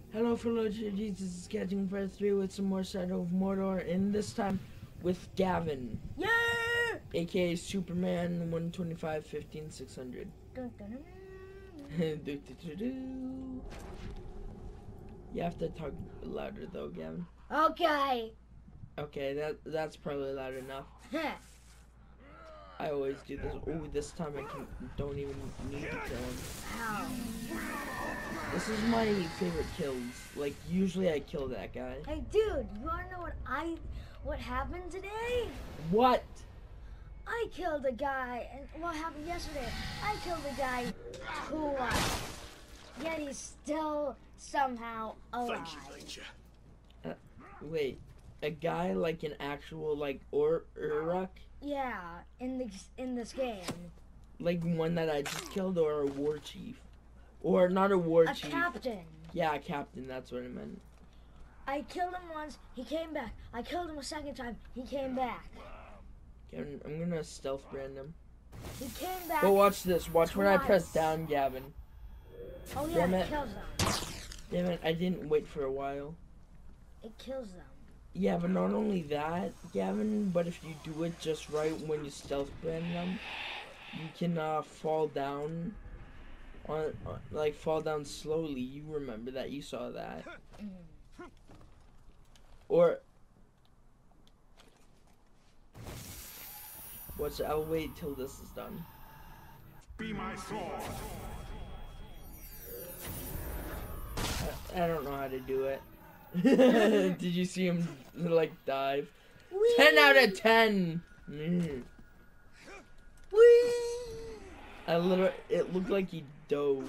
Hello fellow GGs, this is Catching Part 3 with some more Shadow of Mordor, and this time with Gavin. Yeah! AKA Superman 125 15 600. Dun, dun, You have to talk louder though, Gavin. dun. Okay. Okay, that's probably loud enough. I always do this. Oh, this time I don't even need to kill him. Ow. This is my favorite kills. Like, usually I kill that guy. Hey, dude, you wanna know what happened today? What? I killed a guy, and what happened yesterday? I killed a guy twice. Yet he's still somehow alive. Thank you. Wait, a guy like an actual like Uruk? Yeah, in this game. Like one that I just killed, or a war chief? Or not a war A chief. captain. Yeah, a captain, that's what I meant. I killed him once, he came back. I killed him a second time, he came back. Gavin, I'm gonna stealth brand him. He came back. But watch this, watch when I press twice. down, Gavin. Oh yeah, Damn it it. kills them. Damn it, I didn't wait for a while. It kills them. Yeah, but not only that, Gavin, but if you do it just right when you stealth brand them, you can fall down, like fall down slowly. You remember that, you saw that. Or, watch, I'll wait till this is done. Be my sword. I don't know how to do it. Did you see him, like, dive? Whee! 10 out of 10! Mm. Whee! It looked like he dove.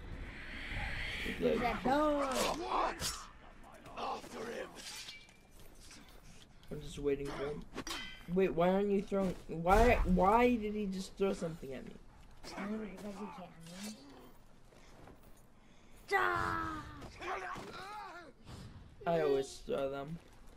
It looked like, What? After him. I'm just waiting for him. Wait, why aren't you throwing? Why did he just throw something at me? Maybe because he can. Ah! I always throw them.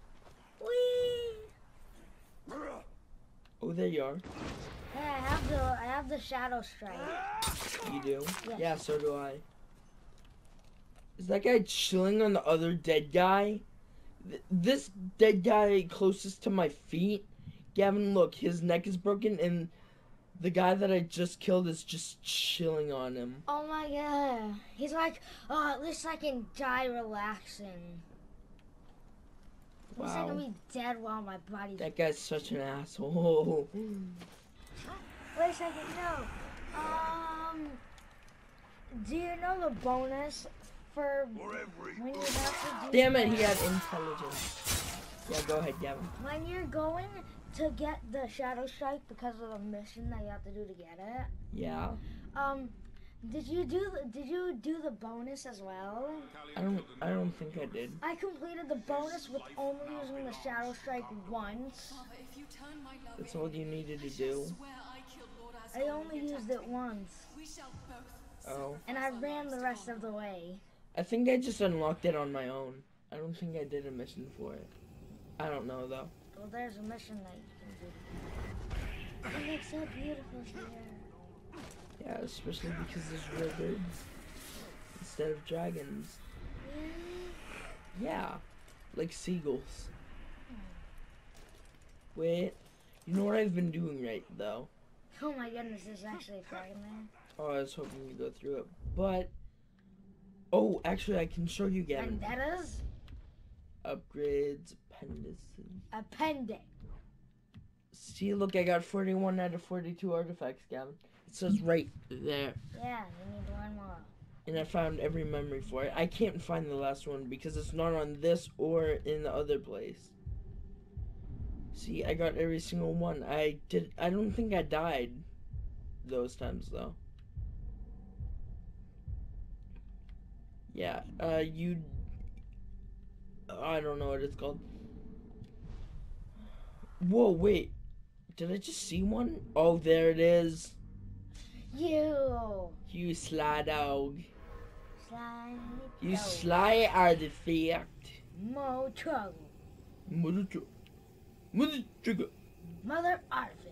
Whee! Oh, there you are. Hey, I have the shadow strike. You do? Yes. Yeah, so do I. Is that guy chilling on the other dead guy? This dead guy closest to my feet, Gavin, look, his neck is broken, and the guy that I just killed is just chilling on him. Oh my god. He's like, oh, at least I can die relaxing. At least I Wow. can be dead while my body's... That guy's such an asshole. Wait a second, no. Do you know the bonus for when you have to do... Damn it, he had intelligence. Yeah, go ahead, Gavin. When you're going to get the shadow strike because of the mission that you have to do to get it, Yeah. did you do the bonus as well? I don't think I did. I completed the bonus with only using the shadow strike once. That's all you needed to do. I only used it once, Oh. and I ran the rest of the way. I think I just unlocked it on my own. I don't think I did a mission for it. I don't know though. Well, there's a mission that you can do. It looks so beautiful here. Yeah, especially because there's rivers instead of dragons. Yeah, like seagulls. Wait, you know what I've been doing right though? Oh my goodness, there's actually a dragon there. Oh, I was hoping to go through it, but oh, actually, I can show you, Gavin. Vendettas? Upgrades, appendices. Appendix. See, look, I got 41 out of 42 artifacts, Gavin. It says right there. Yeah, you need one more. And I found every memory for it. I can't find the last one because it's not on this or in the other place. See, I got every single one. I don't think I died those times, though. Yeah, I don't know what it's called. Whoa, wait. Did I just see one? Oh, there it is. You. You sly dog. Slide. You go. sly artifact. Mo trouble. Mother trigger. Mother artifact.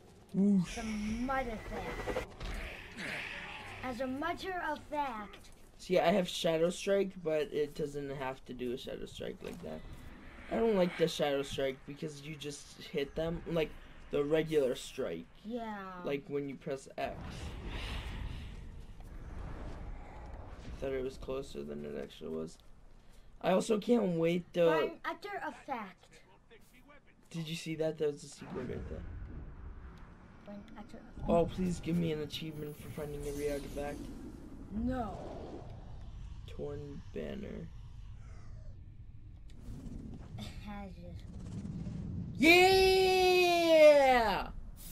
Whoosh. The mother fact. As a matter of fact, See, I have Shadow Strike, but it doesn't have to do a Shadow Strike like that. I don't like the Shadow Strike because you just hit them like the regular strike, Yeah. like when you press X. I thought it was closer than it actually was. I also can't wait to... Find after effect. Did you see that? That was a secret right there. Find after effect. Oh, please give me an achievement for finding every artifact. No. Torn banner. It has just. Yeah!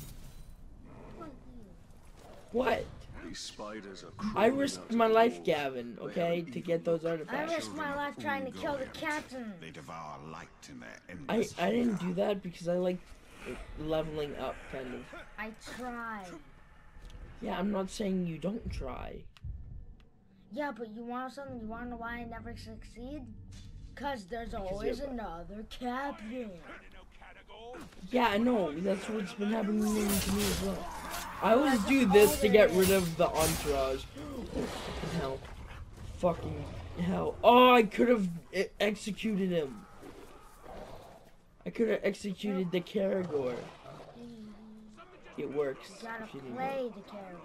What? These spiders are I crawling risked out of my the life, walls. Gavin, okay, They have to an get those evil- I artifacts. risked my life trying to kill the captain. They devour light in their I endless didn't do that because I like leveling up, kind of. I tried. Yeah, I'm not saying you don't try. Yeah, but you want something? You want to know why I never succeed? Because there's always you're- another captain. Yeah, I know. That's what's been happening to me as well. I always do this to get rid of the entourage. Fucking hell. Fucking hell. Oh, I could have executed him. I could have executed the Karagor. It works. You gotta if you didn't know. play the character.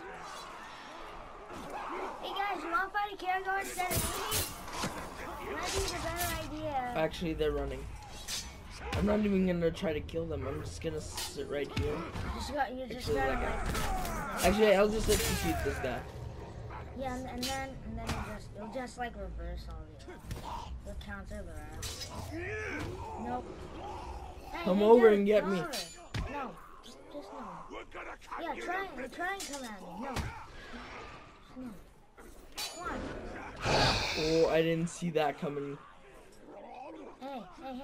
Hey guys, you want to fight a character instead of me? Might be the better idea. Actually, they're running. I'm not even gonna try to kill them. I'm just gonna sit right here. You just Actually, gotta like, like, Actually, I'll just execute this guy. yeah, and then you'll just like reverse all the you'll counter the rest. Nope. Hey, Come hey, over dude, and get come me. over. No, just no. We're gonna cut Yeah, you. try and come at me. No. No. Come on. Oh, I didn't see that coming. Hey.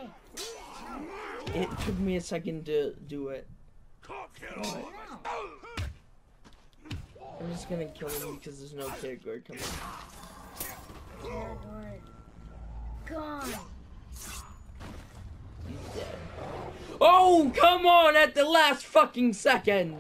It took me a second to do it. Cock it What? all. No. I'm just gonna kill him because there's no Karagor coming. Character gone. He's dead. Oh, come on! At the last fucking second!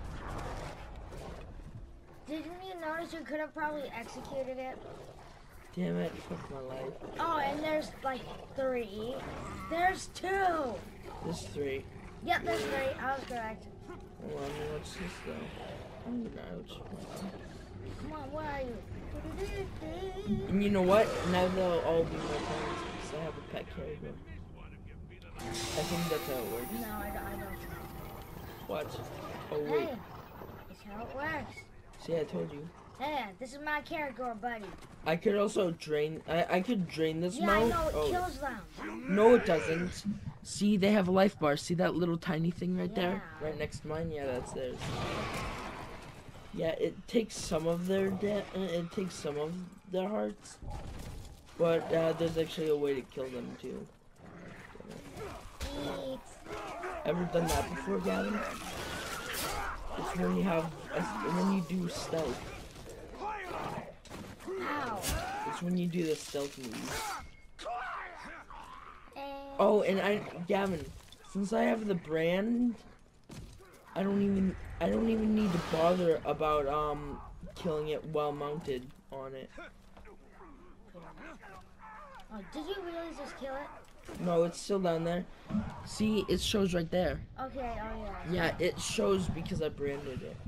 Didn't you notice you could have probably executed it? Damn it, fuck my life. Oh, and there's like 3. There's 2. There's 3. Yep, there's 3. I was correct. Hold on, what's this though? I'm gonna ouch. Come on, where are you? And you know what? Now they'll all be my friends because I have a pet Karagor. I think that's how it works. No, I don't. Watch. Oh wait. Hey, that's how it works. See, I told you. Hey, this is my character, buddy. I could also drain. I could drain this Yeah, I mount. know, it Oh, kills them. no, it doesn't. See, they have a life bar. See that little tiny thing right there? Yeah. Right next to mine? Yeah, that's theirs. Yeah, it takes some of their it takes some of their hearts. But there's actually a way to kill them too. Eat. Ever done that before, Gavin? It's when you have when you do stealth. Ow. It's when you do the stealth move. And Oh, and Gavin, since I have the brand, I don't even need to bother about killing it while mounted on it. oh, did you really just kill it? No, it's still down there. See, it shows right there. Okay, oh yeah. Yeah, it shows because I branded it.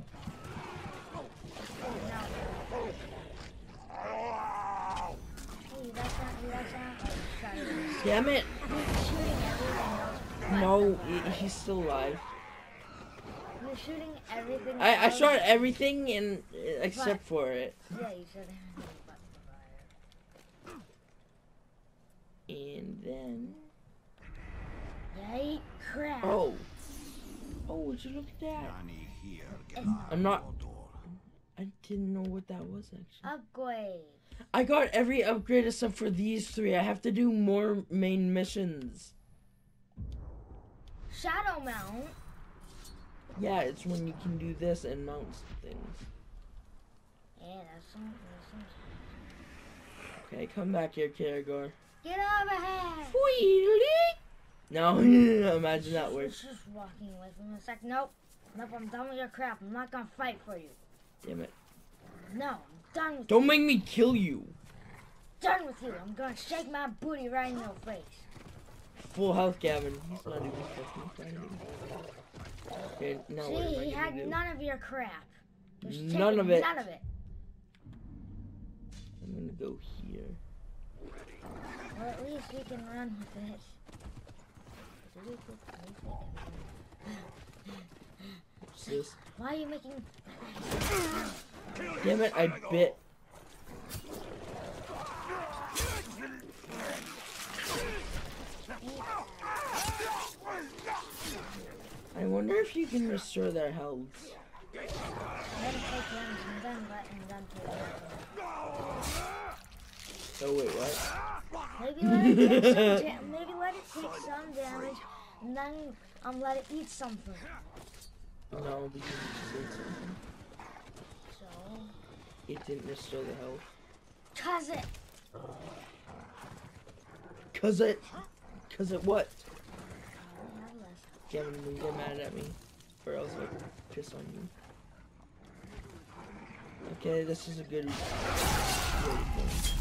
Hey, that's not. Sorry. Damn it! You're shooting everything else. No, he's still alive. You're shooting everything I else. shot everything in except for it. Yeah, you shot everything but the fire. And then Yay, crap. oh, would you look at that? Nani here, It's I'm not. Mordor. I didn't know what that was actually. upgrade. I got every upgrade except for these 3. I have to do more main missions. Shadow mount. Yeah, it's when you can do this and mount things. Yeah, that's some. Okay, come back here, Karagor. Get over here. No, imagine that works. It's just walking away from a sec. Nope. I'm done with your crap. I'm not gonna fight for you. Damn it. No, I'm Done with Don't make me kill you. Done with you. I'm gonna shake my booty right in your face. Full health, Gavin. He's not even fucking friendly. Okay, now what am See, I he gonna had do? none of your crap. Just None take of it. None of it. I'm gonna go here. Well, at least we can run with it. What's this? Why are you making... Damn it, I bit. I wonder if you can restore their health. Let it take damage and then take damage. Oh wait, what? Maybe let it take some damage and then let it eat something. No, because it just did something. So, It didn't restore the health. cause it. Cause it what? I have less. Gavin, don't get mad at me, or else I'll piss on you. Okay, this is a good thing.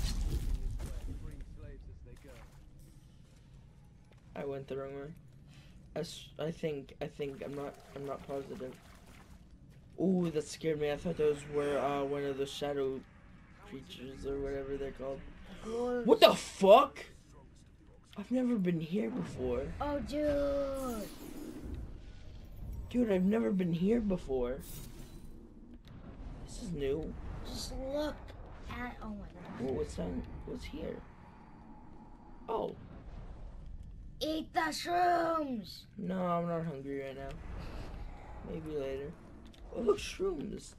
I went the wrong way. I think, I'm not positive. Ooh, that scared me. I thought those were, one of those shadow creatures, or whatever they're called. Good. What the fuck? I've never been here before. Oh, dude. Dude, I've never been here before. This is new. Just look at. Oh my god. Whoa, what's that? What's here? Oh, Eat the shrooms. no, I'm not hungry right now. Maybe later. Oh, look, shrooms.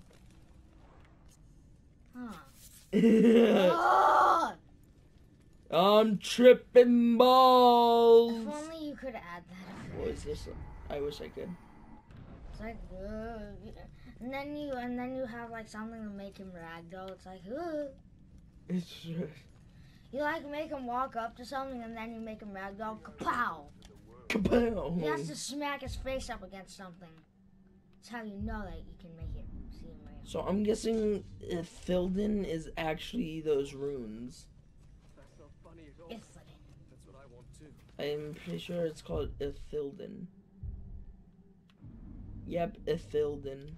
Huh. Oh! I'm tripping balls. If only you could add that. What is this? I wish I could. It's like, and then you have like something to make him ragdoll. It's like, It's you like make him walk up to something and then you make him ragdoll. Kapow! He has to kapow. smack his face up against something. That's how you know that you can make it. See him ragdoll. So I'm guessing Thilden is actually those runes. That's not funny at all. If it. That's what I want too. I'm pretty sure it's called Ithilden. Yep, Ithilden.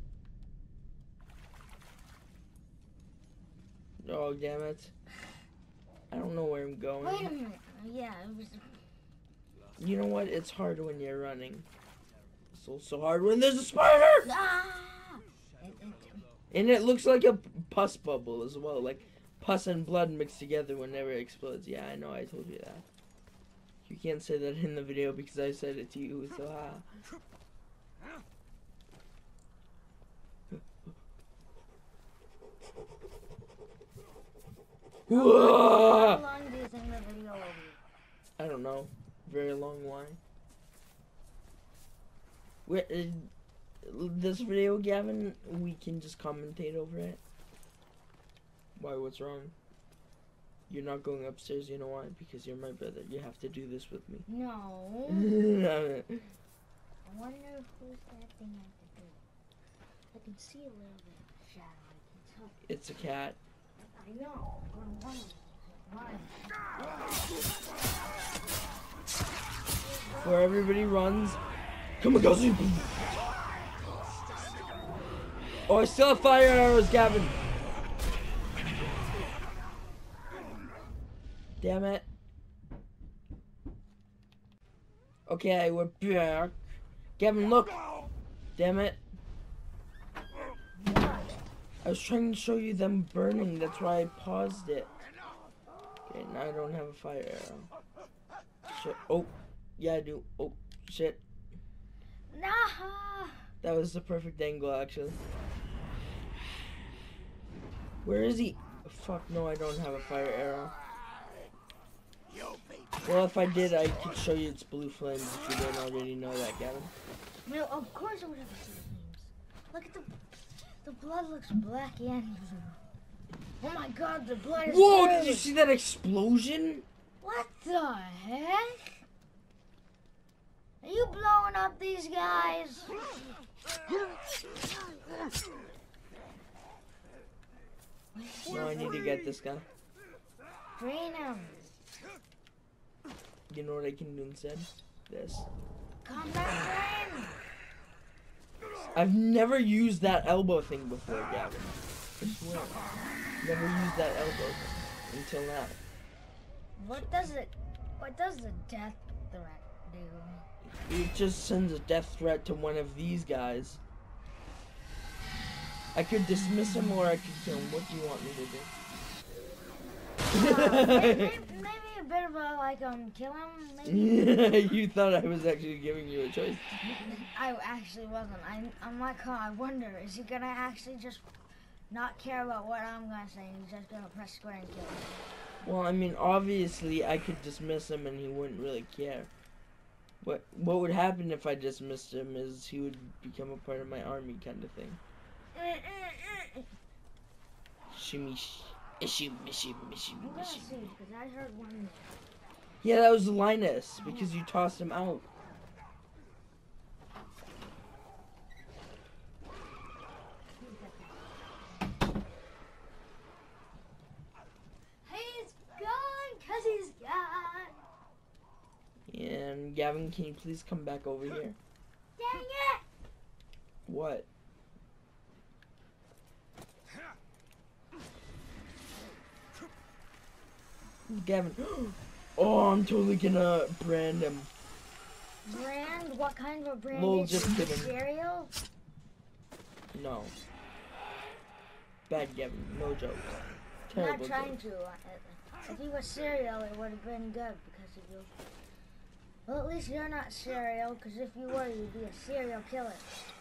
Oh, damn it. I don't know where I'm going. Wait a minute. Yeah, it was. You know what? It's hard when you're running. It's also hard when there's a spider! Ah! And it looks like a pus bubble as well. Like pus and blood mixed together whenever it explodes. Yeah, I know, I told you that. You can't say that in the video because I said it to you, so How Whoa! long do you think the video will be? I don't know. Very long line. Wait, this video, Gavin, we can just commentate over it. Why, what's wrong? You're not going upstairs, you know why? Because you're my brother. You have to do this with me. No. I I wonder who's that thing I can do. I can see a little bit of shadow. I can tell. It's a cat. I know. But why? Where everybody runs. Come on, go. Oh, I still have fire arrows, Gavin. Damn it. Okay, we're back. Gavin, look. Damn it. I was trying to show you them burning. That's why I paused it. Okay, now I don't have a fire arrow. Shit. Oh, yeah, I do. Oh, shit. Nah. That was the perfect angle, actually. Where is he? Fuck, no, I don't have a fire arrow. Well, if I did, I could show you its blue flames if you didn't already know that, Gavin. No, of course I would have seen flames. Look at the blood looks black and blue. Oh my god, the blood is Whoa, blue. did you see that explosion? What the heck? Are you blowing up these guys? No, I need to get this guy. Drain him. You know what I can do instead? This. Combat drain. I've never used that elbow thing before, Gavin. I swear. Never used that elbow thing until now. What does the death threat do? It just sends a death threat to one of these guys. I could dismiss him or I could kill him. What do you want me to do? Maybe a bit of a kill him. Maybe. You thought I was actually giving you a choice. I actually wasn't. I'm like, oh, I wonder, is he gonna actually just not care about what I'm gonna say? He's just gonna press square and kill me. Well, I mean, obviously I could dismiss him and he wouldn't really care. What would happen if I dismissed him is he would become a part of my army kind of thing. Shimmy, shimmy, shimmy, I'm shimmy, gonna shimmy. see, because I heard one. Yeah, that was Linus, because you tossed him out. He's gone, cause he's gone. And Gavin, can you please come back over here? Dang it! What? Gavin. Oh, I'm totally gonna brand him. Brand? What kind of a brand Lol, is just it? kidding. Cereal? No. Bad Gavin, no jokes. I'm Terrible not trying jokes. to. If he was cereal, it would have been good because of you. Well, at least you're not cereal, because if you were, you'd be a serial killer.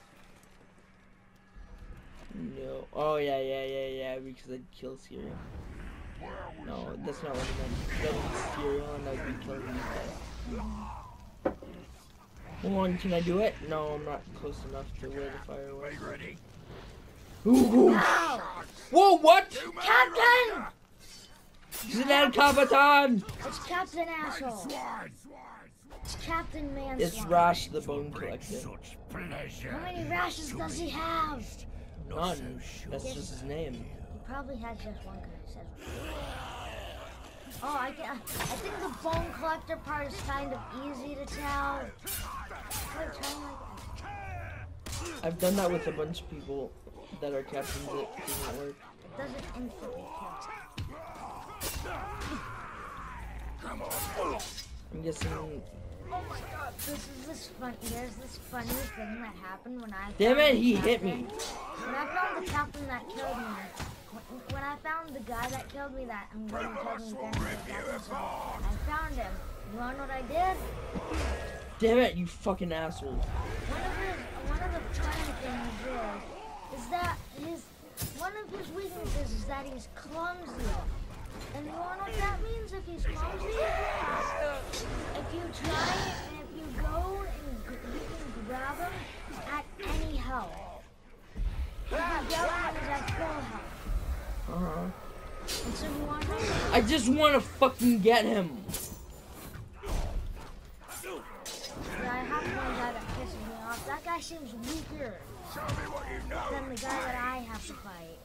No. Oh, yeah, because I'd kill cereal. No, that's not what I meant. That was cereal and I'd be killing these guys. Hold on, can I do it? No, I'm not close enough to where the fire was. Ready? Ooh. Ow! Whoa, what? Captain! Zinel Kabaton! It's Captain Asshole. It's Captain Manswine. It's Rash the Bone Collector. Such pleasure. How many rashes does he have? None. That's just his name. He probably has just one because it says. Oh, I think the bone collector part is kind of easy to tell. Like, trying like I've done that with a bunch of people that are captains. It doesn't work. it doesn't instantly kill. I'm guessing. Oh my god, there's this funny thing that happened when I Damn found it, the he hit captain. me. When I found the captain that killed me, when I found the guy that killed me that and when he killed me again, I found him. You wanna know what I did? Damn it, you fucking asshole. One of the funny things is that one of his weaknesses is that he's clumsy. And you wanna know what that means if he's clumsy? If you try and if you go and you can grab him at any health. If you grab him when he's at full health. Uh-huh. And so you wanna know I just want to fucking get him. that I have one guy that pisses me off. That guy seems weaker Show me what you know. than the guy that I have to fight.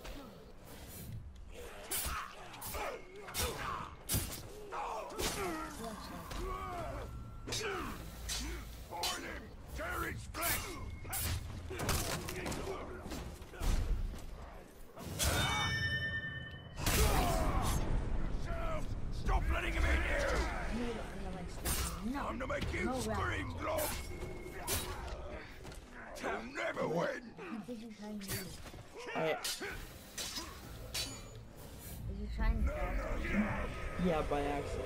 Find him. Tear his flesh. Stop letting him in here. No. Time to make you No, scream, Glob. You'll never win. What did you try and do? Did you try and kill? Yeah, by accident.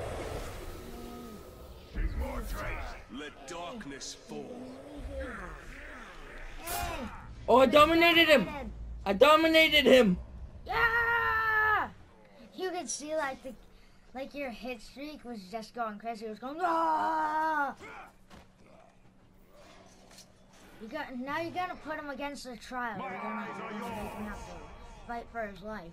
More trace. Let darkness fall. Hey! Oh, I dominated him. I dominated him. Yeah! You could see like your hit streak was just going crazy. It was going ah! Now you're gonna put him against the trial. You're gonna make him have to fight for his life.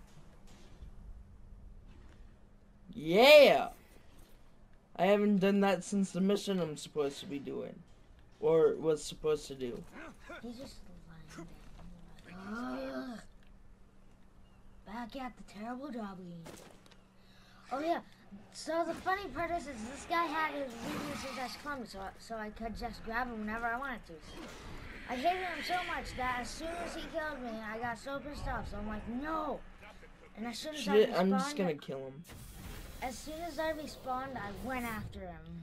Yeah. I haven't done that since the mission I'm supposed to be doing. Or was supposed to do. He's just lying there. Ugh. back at the terrible job again. Oh yeah. So the funny part is this guy had his weaknesses as clumsy, so I could just grab him whenever I wanted to. I hated him so much that as soon as he killed me, I got so pissed off. So I'm like, no. And as soon as I respawned, I'm just gonna kill him. As soon as I respawned, I went after him.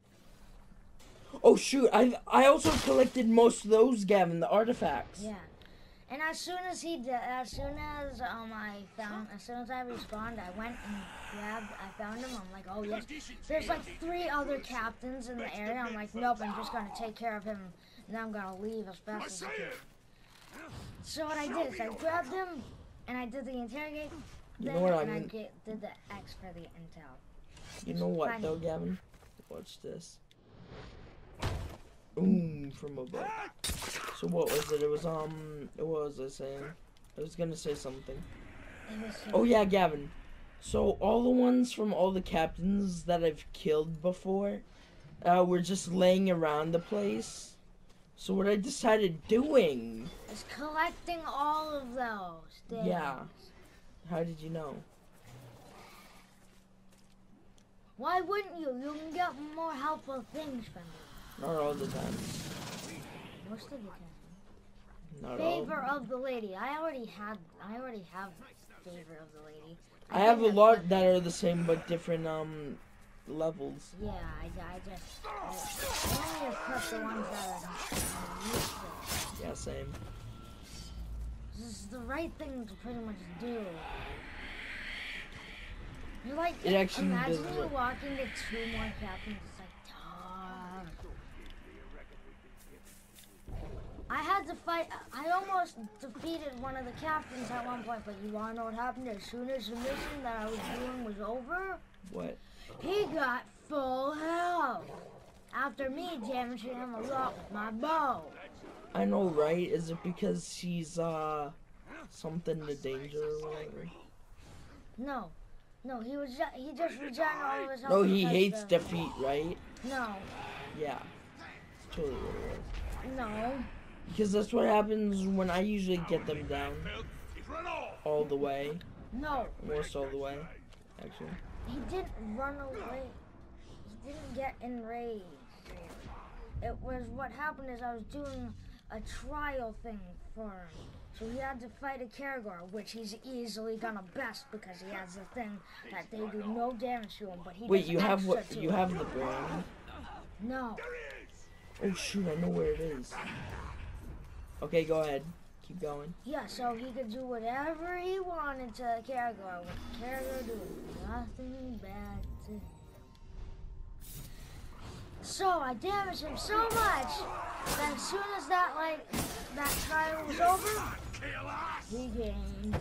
Oh shoot! I also collected most of those, Gavin, the artifacts. Yeah. And as soon as he did, as soon as I respawned, I went and I found him. I'm like, oh yes. There's like 3 other captains in the area. I'm like, nope, I'm just gonna take care of him, and then I'm gonna leave as fast as I can. So what I did is I grabbed him, and I did the interrogate. You know what I and mean? I did the X for the intel. You know what though, Gavin? Watch this. Ooh, from above. So what was it? It was what was I saying? I was gonna say something. Oh yeah, Gavin. So all the ones from all the captains that I've killed before, were just laying around the place. So what I decided doing is collecting all of those things. Yeah. How did you know? Why wouldn't you? You can get more helpful things from it. Not all the time. Most of the time. Not all. Favor of the lady. I already have favor of the lady. I have a lot that are the same but different levels. Yeah, I only equip the ones that are useful. Yeah, same. This is the right thing to pretty much do. You're like, It actually imagine does you work. walking to 2 more captains. It's like, darn. I had to fight. I almost defeated one of the captains at one point, but you wanna know what happened? As soon as the mission that I was doing was over, What? he got full health. After me damaging him a lot with my bow. I know, right? Is it because she's something in danger or whatever? No, he just regenerated all of his health. No, he because hates the- defeat, right? No, Yeah. That's totally what it was. no. Because that's what happens when I usually get them down all the way. No, Almost all the way, actually. he didn't run away. He didn't get enraged. It was what happened is I was doing a trial thing for him. So he had to fight a Karagor, which he's easily gonna best because he has the thing that they do no damage to him, but he Wait, does you have extra what? to You him. have the brain? No. Oh shoot, I know where it is. Okay, go ahead. Keep going. Yeah, so he could do whatever he wanted to Karagor, with Karagor doing nothing bad to him. So I damaged him so much that as soon as that trial was over, he gained.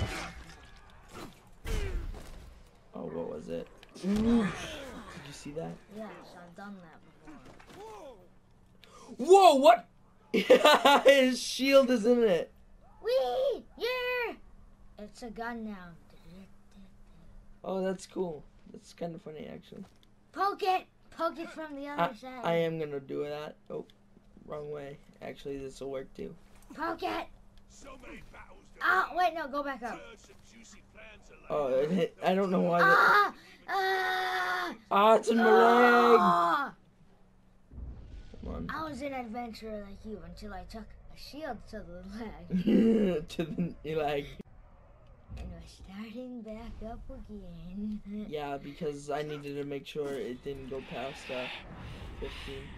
Oh, what was it? Ooh. Did you see that? Yes, I've done that before. Whoa, what? His shield is in it. Whee! Yeah! It's a gun now. Oh, that's cool. That's kind of funny, actually. Poke it! Poke it from the other side. I am gonna do that. Oh, wrong way. Actually, this will work too. Poke it! So many battles to Ah, wait, no, go back up. turn some juicy plans alive. Oh, it hit. I don't know why. Ah! Ah! Ah, it's in my leg. Ah! Come on. I was an adventurer like you until I took a shield to the leg. To the leg. And we're starting back up again. Yeah, because I needed to make sure it didn't go past 15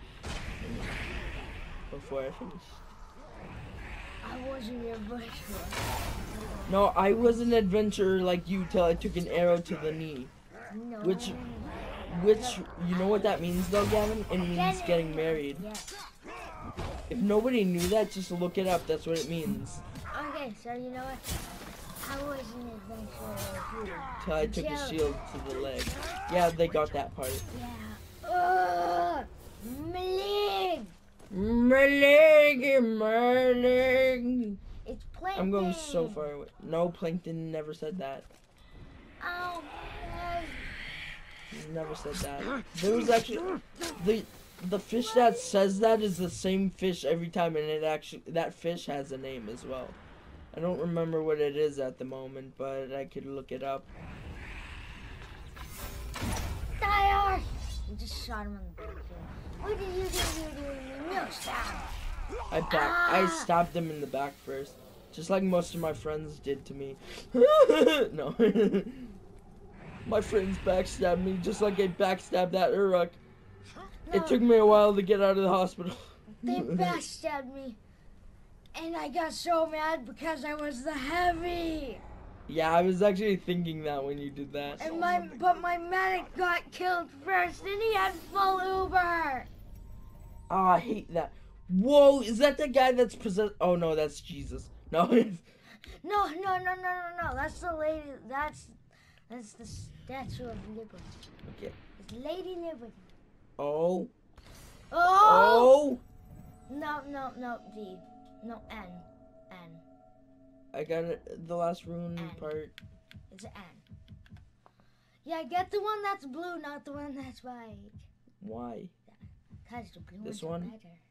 before I finished. I wasn't your adventurer. No, I was an adventurer like you till I took an arrow to the knee. No. Which, you know what that means though, Gavin? It means getting married. Yes. If nobody knew that, just look it up. That's what it means. Okay, so you know what? I was an adventurer like you. Till I took a Until- shield to the leg. Yeah, they got that part. Yeah. Ugh! Malig! My leg. It's plankton. I'm going so far away. No, Plankton never said that. Oh, Never said that. There was actually the fish that says that is the same fish every time, and that fish has a name as well. I don't remember what it is at the moment, but I could look it up. Fire! You just shot him in the back. What did you do? No, stop. I stabbed him in the back first, just like most of my friends did to me. No. My friends backstabbed me just like I backstabbed that Uruk. It took me a while to get out of the hospital. They backstabbed me. And I got so mad because I was the heavy. Yeah, I was actually thinking that when you did that. And my medic got killed first and he had full Uber. Oh, I hate that. Whoa, is that the guy that's possessed? Oh no, that's Jesus. No. No. That's the lady. That's the Statue of Liberty. Okay. It's Lady Liberty. Oh. Oh! No, D. No, N. I got it, the last rune N. part. It's an N. Yeah, get the one that's blue, not the one that's white. Why? Cause the blue This ones are one? better.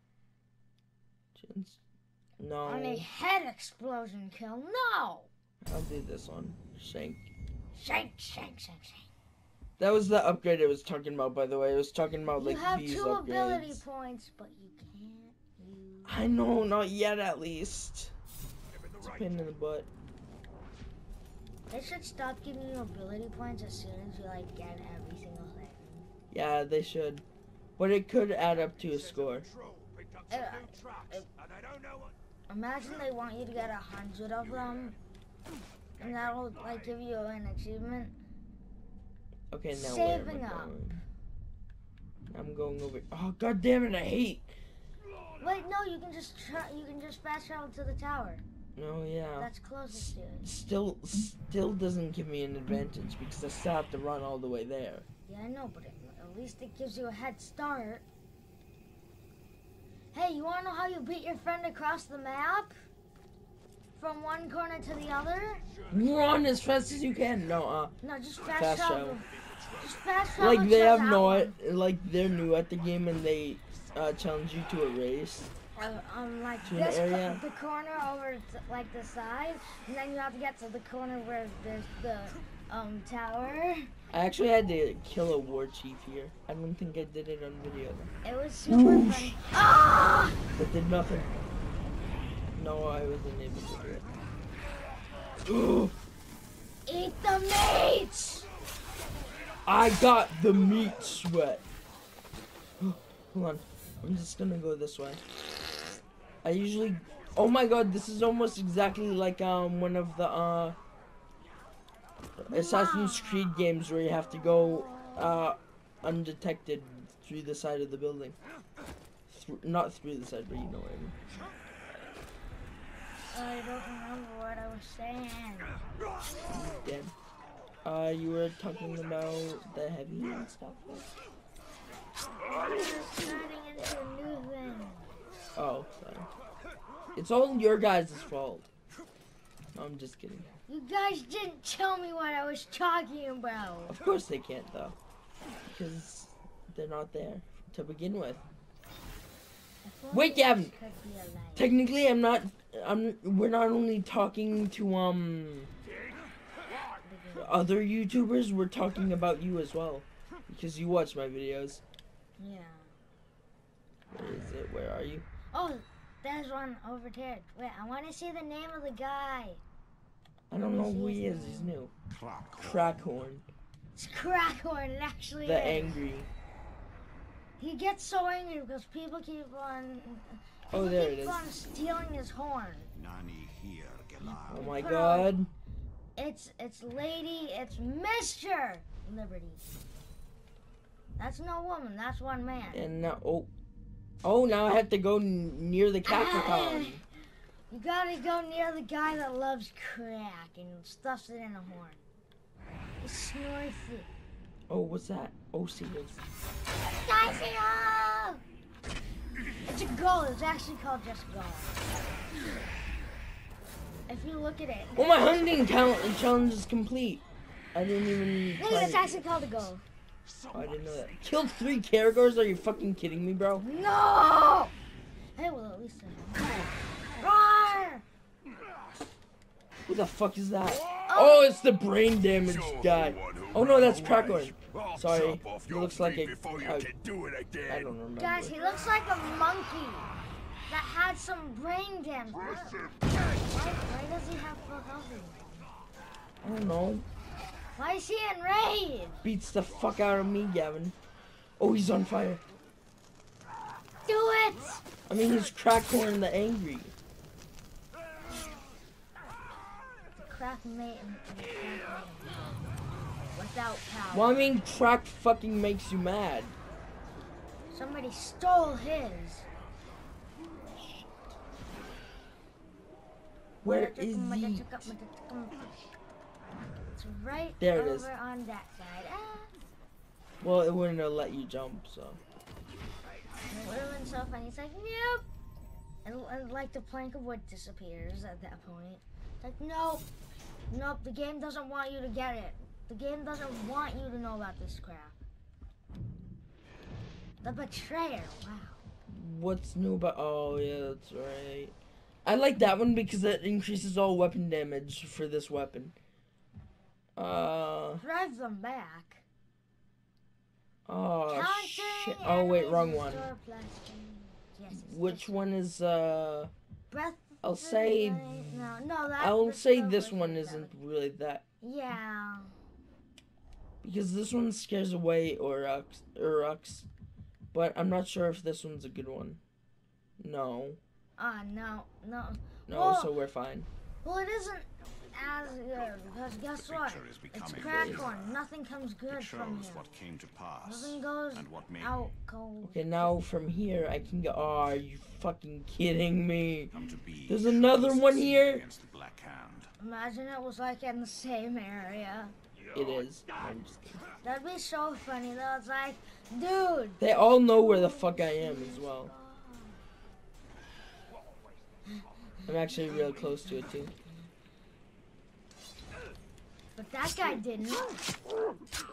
No. On a head explosion kill, no! I'll do this one. Shank. Shank. That was the upgrade I was talking about, by the way. I was talking about like You have these 2 upgrades. ability points, but you can't use... I know, not yet at least. It's a pain in the butt. They should stop giving you ability points as soon as you like get every single thing. Yeah, they should. But it could add up to a score. Imagine they want you to get 100 of them, and that'll like give you an achievement. Okay, now Saving where am I up. going? I'm going over. Oh god damn it! I hate. Wait, no, you can just fast travel to the tower. Oh yeah. That's closest to it. Still doesn't give me an advantage because I still have to run all the way there. Yeah, I know, but at least it gives you a head start. Hey, you wanna know how you beat your friend across the map? From one corner to the other? Run as fast as you can. No, No, just fast Fast travel. travel. Just fast travel. like they to have that no, one. like they're new at the game and they challenge you to a race. Like To an this, area. the corner over to, like the side, and then you have to get to the corner where there's the tower. I actually had to kill a war chief here. I don't think I did it on video though. It was super fun. Ah! It did nothing. No, I wasn't able to do it. Ooh, Eat the meat! I got the meat sweat. Hold on. I'm just gonna go this way. I usually... Oh my god, this is almost exactly like one of the Assassin's Creed games where you have to go undetected through the side of the building. Not through the side, but you know what I mean. I don't remember what I was saying. Dead. You were talking about the heavy and stuff. It's turning into a new thing. Oh, sorry. It's all your guys' fault. I'm just kidding. You guys didn't tell me what I was talking about. Of course they can't though, because they're not there to begin with. Wait, Gavin. Technically, we're not only talking to other YouTubers. We're talking about you as well, because you watch my videos. Yeah. Where is it? Where are you? Oh, there's one over there. Wait, I want to see the name of the guy. I don't know who he is. He's new. Crackhorn. It's Crackhorn. It actually The is. angry. He gets so angry because people keep on. Oh, there it keep is. on stealing his horn. Oh my god. It's Lady. It's Mr. Liberty. That's no woman. That's one man. And now, oh, now I have to go near the Capricorn. You gotta go near the guy that loves crack and stuffs it in a horn. He snores it. Oh, what's that? Oh, seagulls. It's a gull. It's actually called just gull. If you look at it. Oh, my hunting challenge is complete. I didn't even. Look, it's actually called a gull. Oh, I didn't know that. Killed 3 Caragors? Are you fucking kidding me, bro? No! Hey, well, at least I know. Roar! Who the fuck is that? Oh, it's the brain damage guy. Oh no, that's Crackhorn. Sorry, he looks like a. I don't remember. Guys, he looks like a monkey that had some brain damage. Why does he have full health? I don't know. Why is he enraged? Beats the fuck out of me, Gavin. Oh, he's on fire. Do it! I mean, he's Crackhorn the angry. Crack mate without power. Well, I mean, crack fucking makes you mad. Somebody stole his. Where is he? It's right There it over is. on that side. Ah. Well, it wouldn't have let you jump, so. It would have been so funny. It's like, nope. And like the plank of wood disappears at that point. It's like, nope. Nope, the game doesn't want you to get it. The game doesn't want you to know about this crap. The betrayer, wow. What's new about? Oh yeah, that's right. I like that one because it increases all weapon damage for this weapon. Drive them back. Oh Counting shit! Oh wait, enemies wrong in one. store plus yes, it's Which this one is Breath I'll of the say. Wild. No, that. I'll was say the this first one that isn't was- really that Yeah. because this one scares away Uruks, but I'm not sure if this one's a good one. No, No. no, Well- so we're fine. Well, it isn't as good because guess what? picture is It's becoming Crackhorn. Nothing comes good It from shows him. what came to pass Nothing goes and what may out cold. Okay, now from here I can go. Oh, are you fucking kidding me? come to be. There's another should we one succeed here? Against the Black Hand. Imagine it was like in the same area. It is. I'm just kidding. That'd be so funny though. It's like, dude. They all know where the fuck I am as well. I'm actually real close to it too. But that guy didn't. Oh,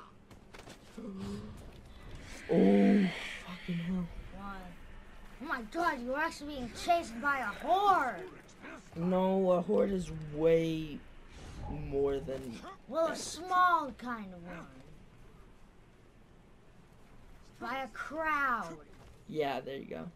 fucking hell. Why? Oh my god, you were actually being chased by a horde. No, a horde is way more than. Well, a small kind of one. By a crowd. Yeah, there you go.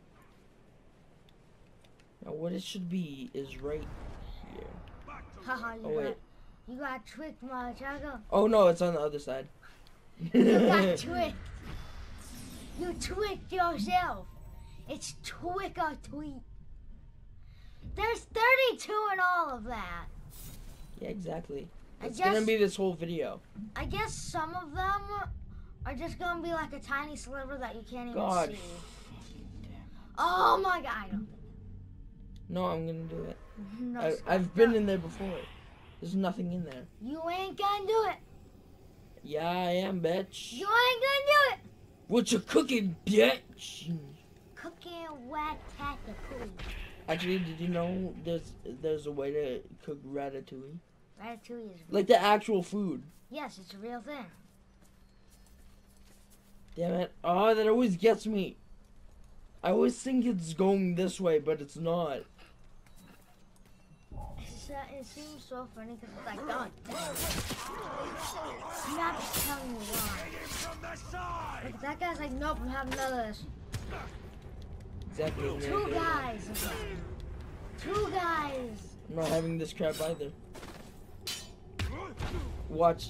Now, what it should be is right here. Haha, Oh, wait. you got tricked, Machago. Oh no, it's on the other side. You got tricked. You tricked yourself. It's trick or tweet. There's 32 in all of that. Yeah, exactly. I It's gonna guess- be this whole video. I guess some of them are just gonna be like a tiny sliver that you can't even God. see. Oh my god. I don't- No, I'm gonna do it. No, I've been in there before. There's nothing in there. You ain't gonna do it. Yeah, I am, bitch. You ain't gonna do it. What you cooking, bitch? Cooking wet ratatouille. Actually, did you know there's a way to cook ratatouille? Ratatouille is Like the actual food. yes, it's a real thing. Damn it. Oh, that always gets me. I always think it's going this way, but it's not. It seems so funny because it's like, God damn. I'm not telling you why. Look, that guy's like, nope, I'm having none of this. Exactly. Two guys. Two guys. I'm not having this crap either. Watch.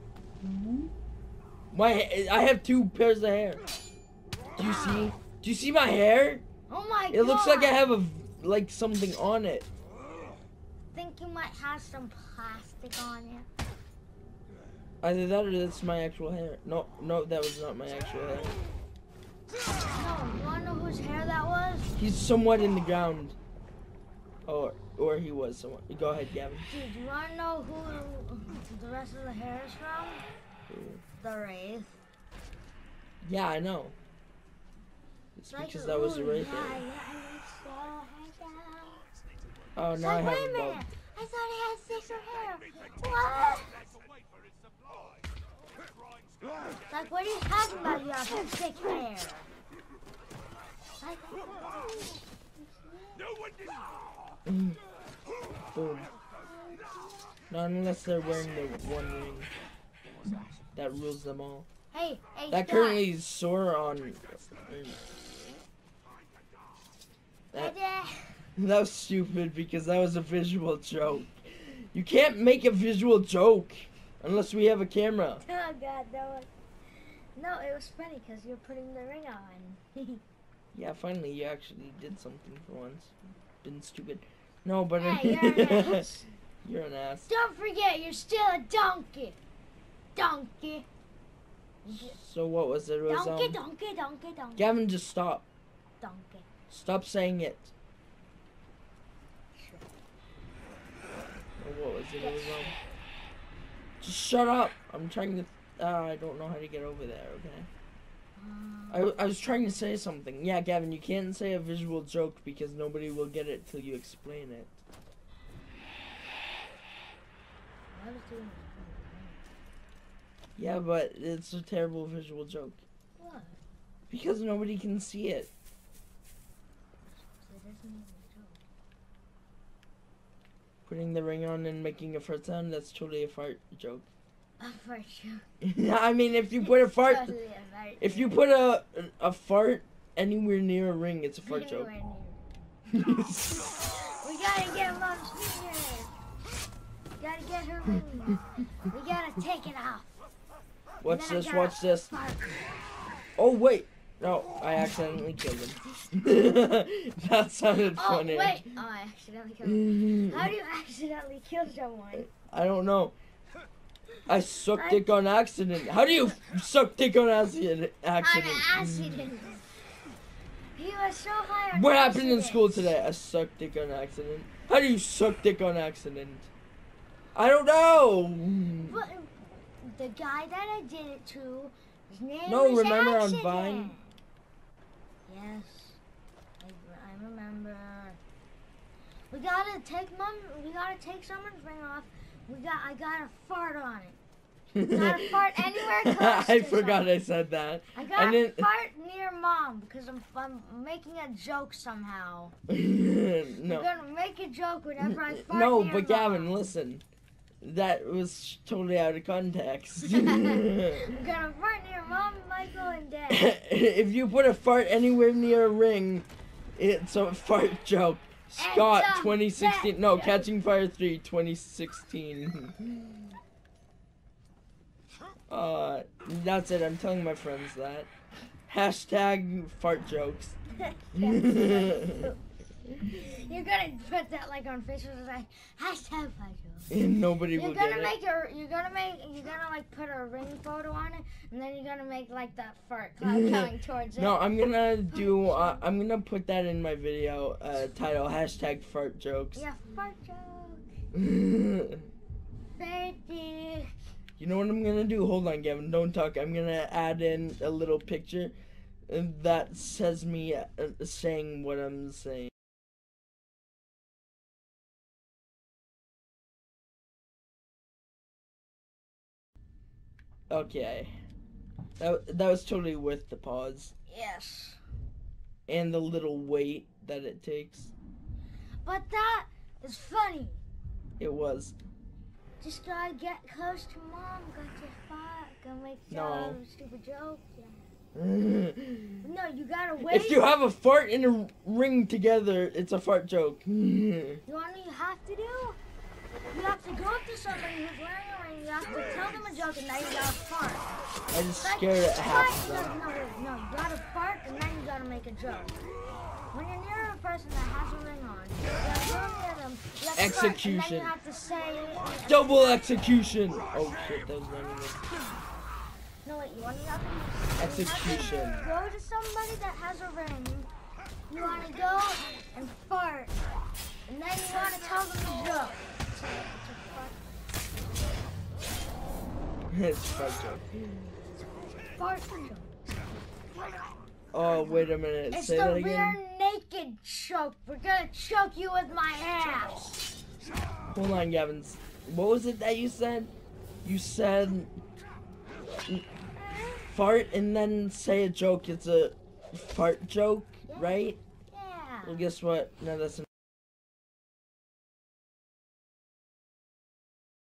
I have two pairs of hair. Do you see? Do you see my hair? Oh my god. It looks like I have like something on it. Think you might have some plastic on you. Either that or that's my actual hair. No, that was not my actual hair. No, you wanna know whose hair that was? He's somewhat in the ground. Or he was somewhat. Go ahead, Gavin. Dude, you wanna know who the rest of the hair is from? The Wraith. Yeah, I know. It's Like, because that was a ooh, right yeah, there. yeah, Oh, it's now I like, have wait a a bald. minute. I thought he had thicker hair. What? Like, what are you talking about? You have thick hair. Like, Boom. Not unless they're wearing the one ring that rules them all. Hey, That stop. currently is sore on. That, Dad. that was stupid because that was a visual joke. You can't make a visual joke unless we have a camera. Oh God, no, it was funny because you're putting the ring on. Yeah, finally you actually did something for once. Been stupid. No, but Hey, you're an ass. You're an ass. Don't forget, you're still a donkey. Donkey. So what was it? It was, Donkey. Gavin, just stop. Donkey. Stop saying it. Or what was it? It was, just shut up. I'm trying to. I don't know how to get over there. Okay. I was trying to say something. Yeah, Gavin, you can't say a visual joke because nobody will get it till you explain it. I was doing Yeah, but it's a terrible visual joke. what? Because nobody can see it. It isn't even a joke. Putting the ring on and making a fart sound, that's totally a fart joke. A fart joke. I mean, if you put a fart, Totally a fart if joke. you put a fart anywhere near a ring, it's a fart joke. Anywhere near. We gotta get Mom's finger. Gotta get her ring. We gotta take it off. Watch Then I this, gotta watch this. fart. Oh, wait. No, I accidentally killed him. That sounded Oh, funny. wait. Oh, I accidentally killed him. How do you accidentally kill someone? I don't know. I sucked dick on accident. How do you suck dick on accident? On accident. He was so high on What happened in accident. school today? I sucked dick on accident. How do you suck dick on accident? I don't know. But the guy that I did it to, his name No, was remember on Accident. Vine? Yes, I remember. We gotta take someone's ring off. I gotta fart on it. Gotta fart anywhere close I to forgot someone. I said that. I And gotta then- fart near Mom because I'm making a joke somehow. No. I'm gonna make a joke whenever I fart No, near but Gavin, Mom. listen. That was totally out of context. I'm gonna fart near Mom, Michael, and Dad. If you put a fart anywhere near a ring, it's a fart joke. Scott, And, 2016. No, Catching Fire 3, 2016. That's it. I'm telling my friends that. Hashtag fart jokes. You're gonna put that like on Facebook like hashtag fart joke. Nobody You're will get gonna it. like put a ring photo on it, and then you're gonna make like that fart cloud coming towards it. No, I'm gonna put that in my video, title, hashtag fart jokes. Yeah, fart joke. You Fart joke. know what I'm gonna do? Hold on, Gavin, don't talk. I'm gonna add in a little picture that says me saying what I'm saying. Okay. That was totally worth the pause. Yes. And the little wait that it takes. But that is funny. It was. Just gotta get close to Mom. Got to fart. Gonna make No. some stupid joke. Yeah. If No, you gotta wait. you have a fart and a ring together, it's a fart joke. You know what you have to do? You have to go up to somebody who's wearing a ring. You have to tell them a joke, and then you gotta fart. I just Like, scared at half of fart- them. No, you gotta fart, and then you gotta make a joke. When you're near a person that has a ring on, you gotta go near them. You have to fart, and then Execution. you have to say. Double execution! Oh shit, that was not even. No, wait. You want to have to Execution. go to somebody that has a ring. You want to go and fart, and then you want to tell them a joke. It's a fart joke. Fart joke. Oh, wait a minute. It's Say the that again. rear naked choke. We're gonna choke you with my ass. Hold on, Gavin. What was it that you said? You said fart and then say a joke. It's a fart joke, right? Yeah. Well, guess what? No, that's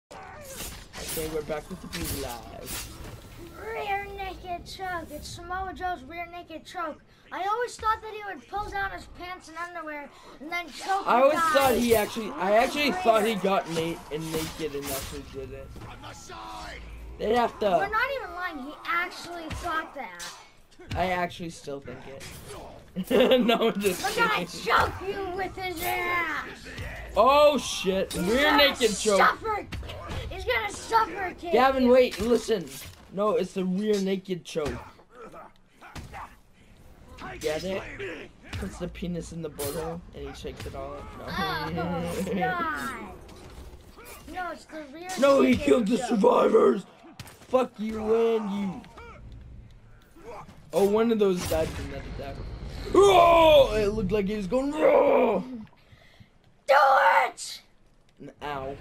Okay, we're back with the Blue Live. Rear naked choke. It's Samoa Joe's rear naked choke. I always thought that he would pull down his pants and underwear and then choke. I the always guy thought he with I actually his thought he rear. got naked and actually did it. They'd have We're to. not even lying. He actually thought that. I actually still think it. No, I'm just We're gonna kidding. choke you with his ass. Oh shit! He's Rear gonna naked choke. Suffocate. He's gonna suffocate. Gavin, you. wait, listen. No, it's the rear naked choke. Get it? Puts the penis in the butthole and he shakes it all up. Oh, No. God. No, it's the rear No, he naked killed the choke. survivors. Fuck you and you. Oh, one of those died from that attack. Oh, it looked like he was going. Oh. Do it! Ow.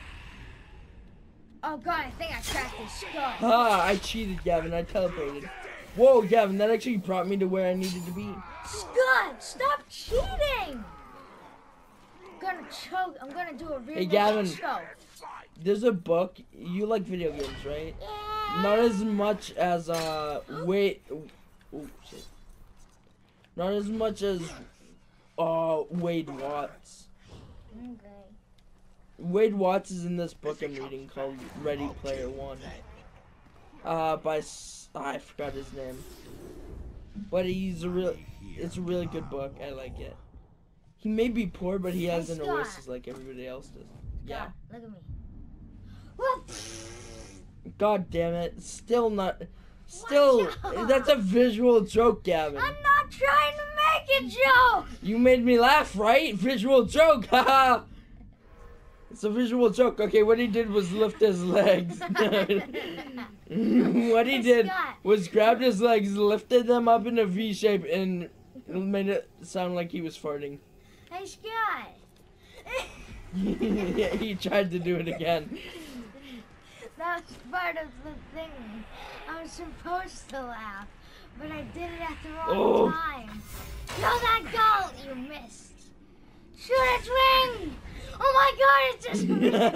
Oh God, I think I cracked his skull. Ah, I cheated, Gavin. I teleported. Whoa, Gavin, that actually brought me to where I needed to be. Scott, stop cheating! I'm gonna choke. I'm gonna do a rear Hey, naked Gavin. choke. There's a book. You like video games, right? Yeah. Not as much as wait. Oh shit. Not as much as Wade Watts. Okay. Wade Watts is in this book I'm reading called Ready Player One. I forgot his name. But it's a really good book. I like it. He may be poor, but he has Hey, an Scott. Oasis like everybody else does. Yeah. Look at me. Whoop. God damn it. Still not. Still, out. that's a visual joke, Gavin. I'm not trying to make a joke. You made me laugh, right? Visual joke, haha. It's a visual joke. Okay, what he did was lift his legs. What he did Scott. was grabbed his legs, lifted them up in a V shape, and made it sound like he was farting. Hey, Scott. Yeah, he tried to do it again. That was part of the thing. I was supposed to laugh, but I did it at the wrong Oh. time. Throw that goal! You missed. Shoot its wing! Oh my God! It just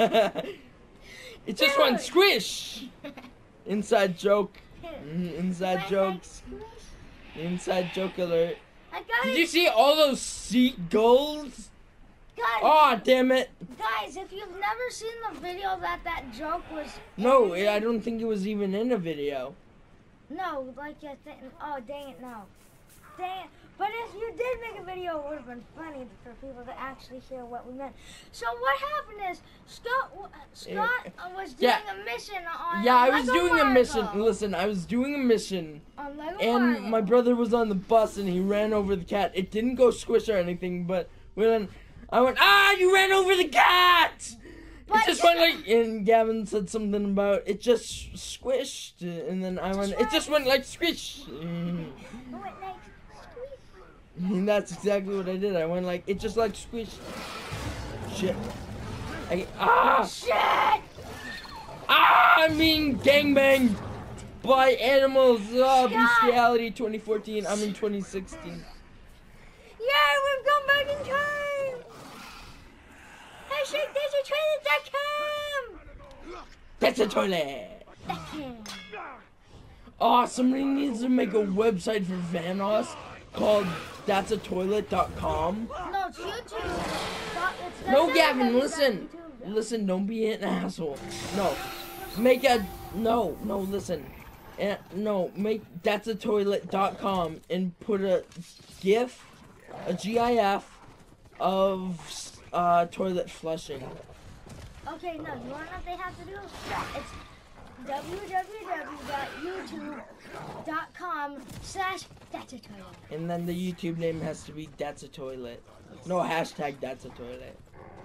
It just went Dude. squish. Inside joke. Inside Went joke. like squish. Inside joke alert. I got Did it. you see all those seagulls? Guys, Oh, damn it. guys, if you've never seen the video that joke was. No, I don't think it was even in a video. No, like you think. Oh, dang it, no. Dang it. But if you did make a video, it would have been funny for people to actually hear what we meant. So what happened is Scott was doing Yeah. a mission on. Yeah, I was Lego doing a mission. Marvel. Listen, I was doing a mission, On Lego and Marvel. my brother was on the bus, and he ran over the cat. It didn't go squish or anything, but when I went, you ran over the cat! But- It just went like, and Gavin said something about it just squished, and then I went, it just went like squish. It went like squeak. And that's exactly what I did. I went like, it just like squish. Shit. Shit! I'm being gangbanged by animals. Scott. Bestiality 2014. I'm in 2016. Yay, we've gone back in time! Hashtag DaisyToilet.com! That's a toilet. That Oh, somebody needs to make a website for Vanoss called that'satoilet.com. No, it's YouTube. No, Gavin, listen. Listen, don't be an asshole. No. Make listen. Make that'satoilet.com and put a GIF of toilet flushing. Okay, no, you wanna know what they have to do? It's www.youtube.com/that'satoilet. And then the YouTube name has to be That's a Toilet. No, hashtag That's a Toilet.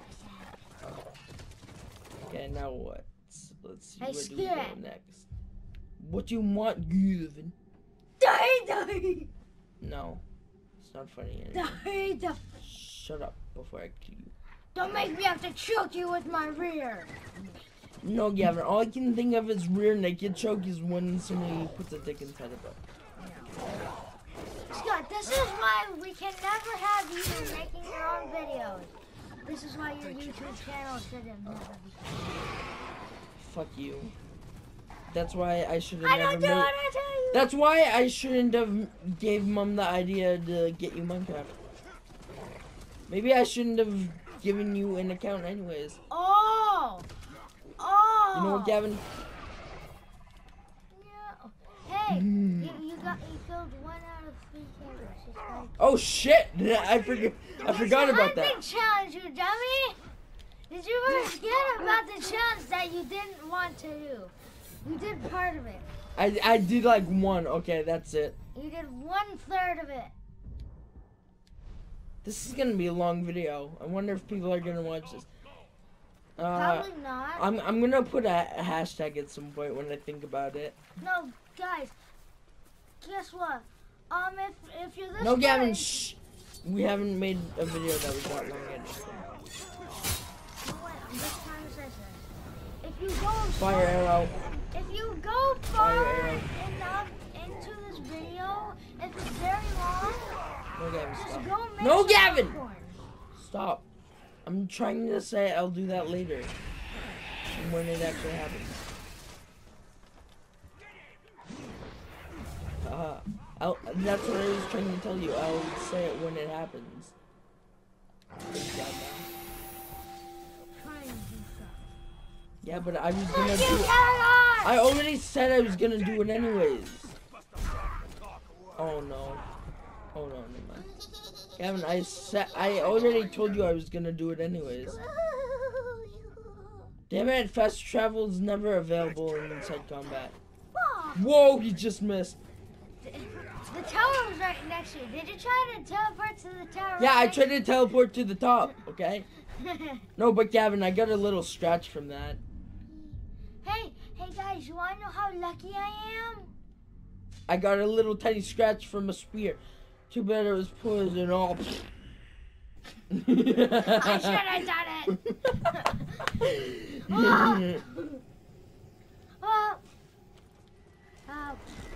Okay, now what? Let's see, Hey, where do we go Skip. next? What you want, Gavin? Die! No, it's not funny anymore. Die! Shut up before I kill you. Don't make me have to choke you with my rear. No, Gavin, all I can think of is rear naked choke is when somebody puts a dick inside a butt. Scott, this is why we can never have you making your own videos. This is why your YouTube channel should have never been. fuck you. That's why I should have I never don't do made. what I tell you. That's why I shouldn't have gave Mom the idea to get you Minecraft. Maybe I shouldn't have given you an account anyways. Oh. You know what, Gavin? Yeah. Hey, you killed 1 out of 3 characters. Just like Oh shit! I forgot about that. Big challenge, you dummy! Did you forget about the challenge that you didn't want to do? You did part of it. I did like 1. Okay, that's it. You did 1/3 of it. This is gonna be a long video. I wonder if people are gonna watch this. Probably not. I'm gonna put a hashtag at some point when I think about it. No, guys. Guess what? If you're this No, Gavin, good- shh. We haven't made a video that was that long yet. Wait, I'm just trying to say something. If you go Fire arrow. If you go Fire far arrow. enough into this video, if it's very long, No, Gavin, just stop. go make No, some Gavin! popcorn. Stop. I'm trying to say I'll do that later. When it actually happens. That's what I was trying to tell you. I'll say it when it happens. Try and do something. Yeah, but I was gonna You do it. cannot! I already said I was gonna do it anyways. Oh no. Oh no, never mind. Gavin, I already told you I was gonna do it anyways. Damn it, fast travel is never available in Inside Combat. Whoa, he just missed. The tower was right next to you. Did you try to teleport to the tower? Yeah, I right tried to teleport to the top, okay? next- No, but Gavin, I got a little scratch from that. Hey guys, you wanna know how lucky I am? I got a little tiny scratch from a spear. Too bad it was poison. Oh. I should have done it. Oh. Ouch.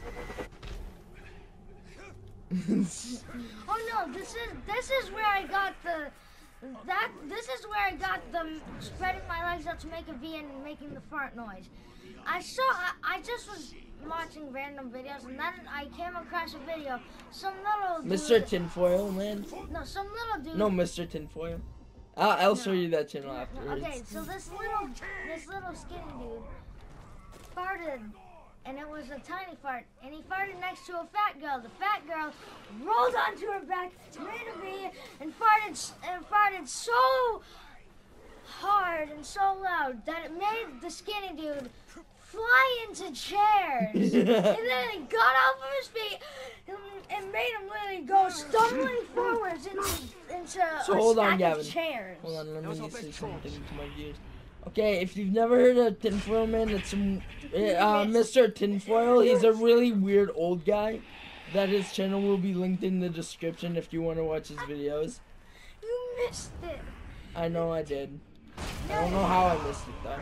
Oh no, this is where I got this is where I got the spreading my legs out to make a V and making the fart noise. I just was watching random videos and then I came across a video. Some little dude, Mr. Tinfoil, man. No, some little dude. No, Mr. Tinfoil. I'll show you that channel afterwards. Okay, so this little skinny dude farted, and it was a tiny fart, and he farted next to a fat girl. The fat girl rolled onto her back, made a V, and farted so hard and so loud that it made the skinny dude fly into chairs. And then he got off of his feet and made him literally go stumbling forwards into So a hold on, stack Gavin. of chairs. Hold on, let me say something to my viewers. Okay, if you've never heard of Tinfoil Man, it's Mr. Tinfoil. He's a really weird old guy. That his channel will be linked in the description if you want to watch his videos. You missed it. I know I did. I don't know how I missed it though.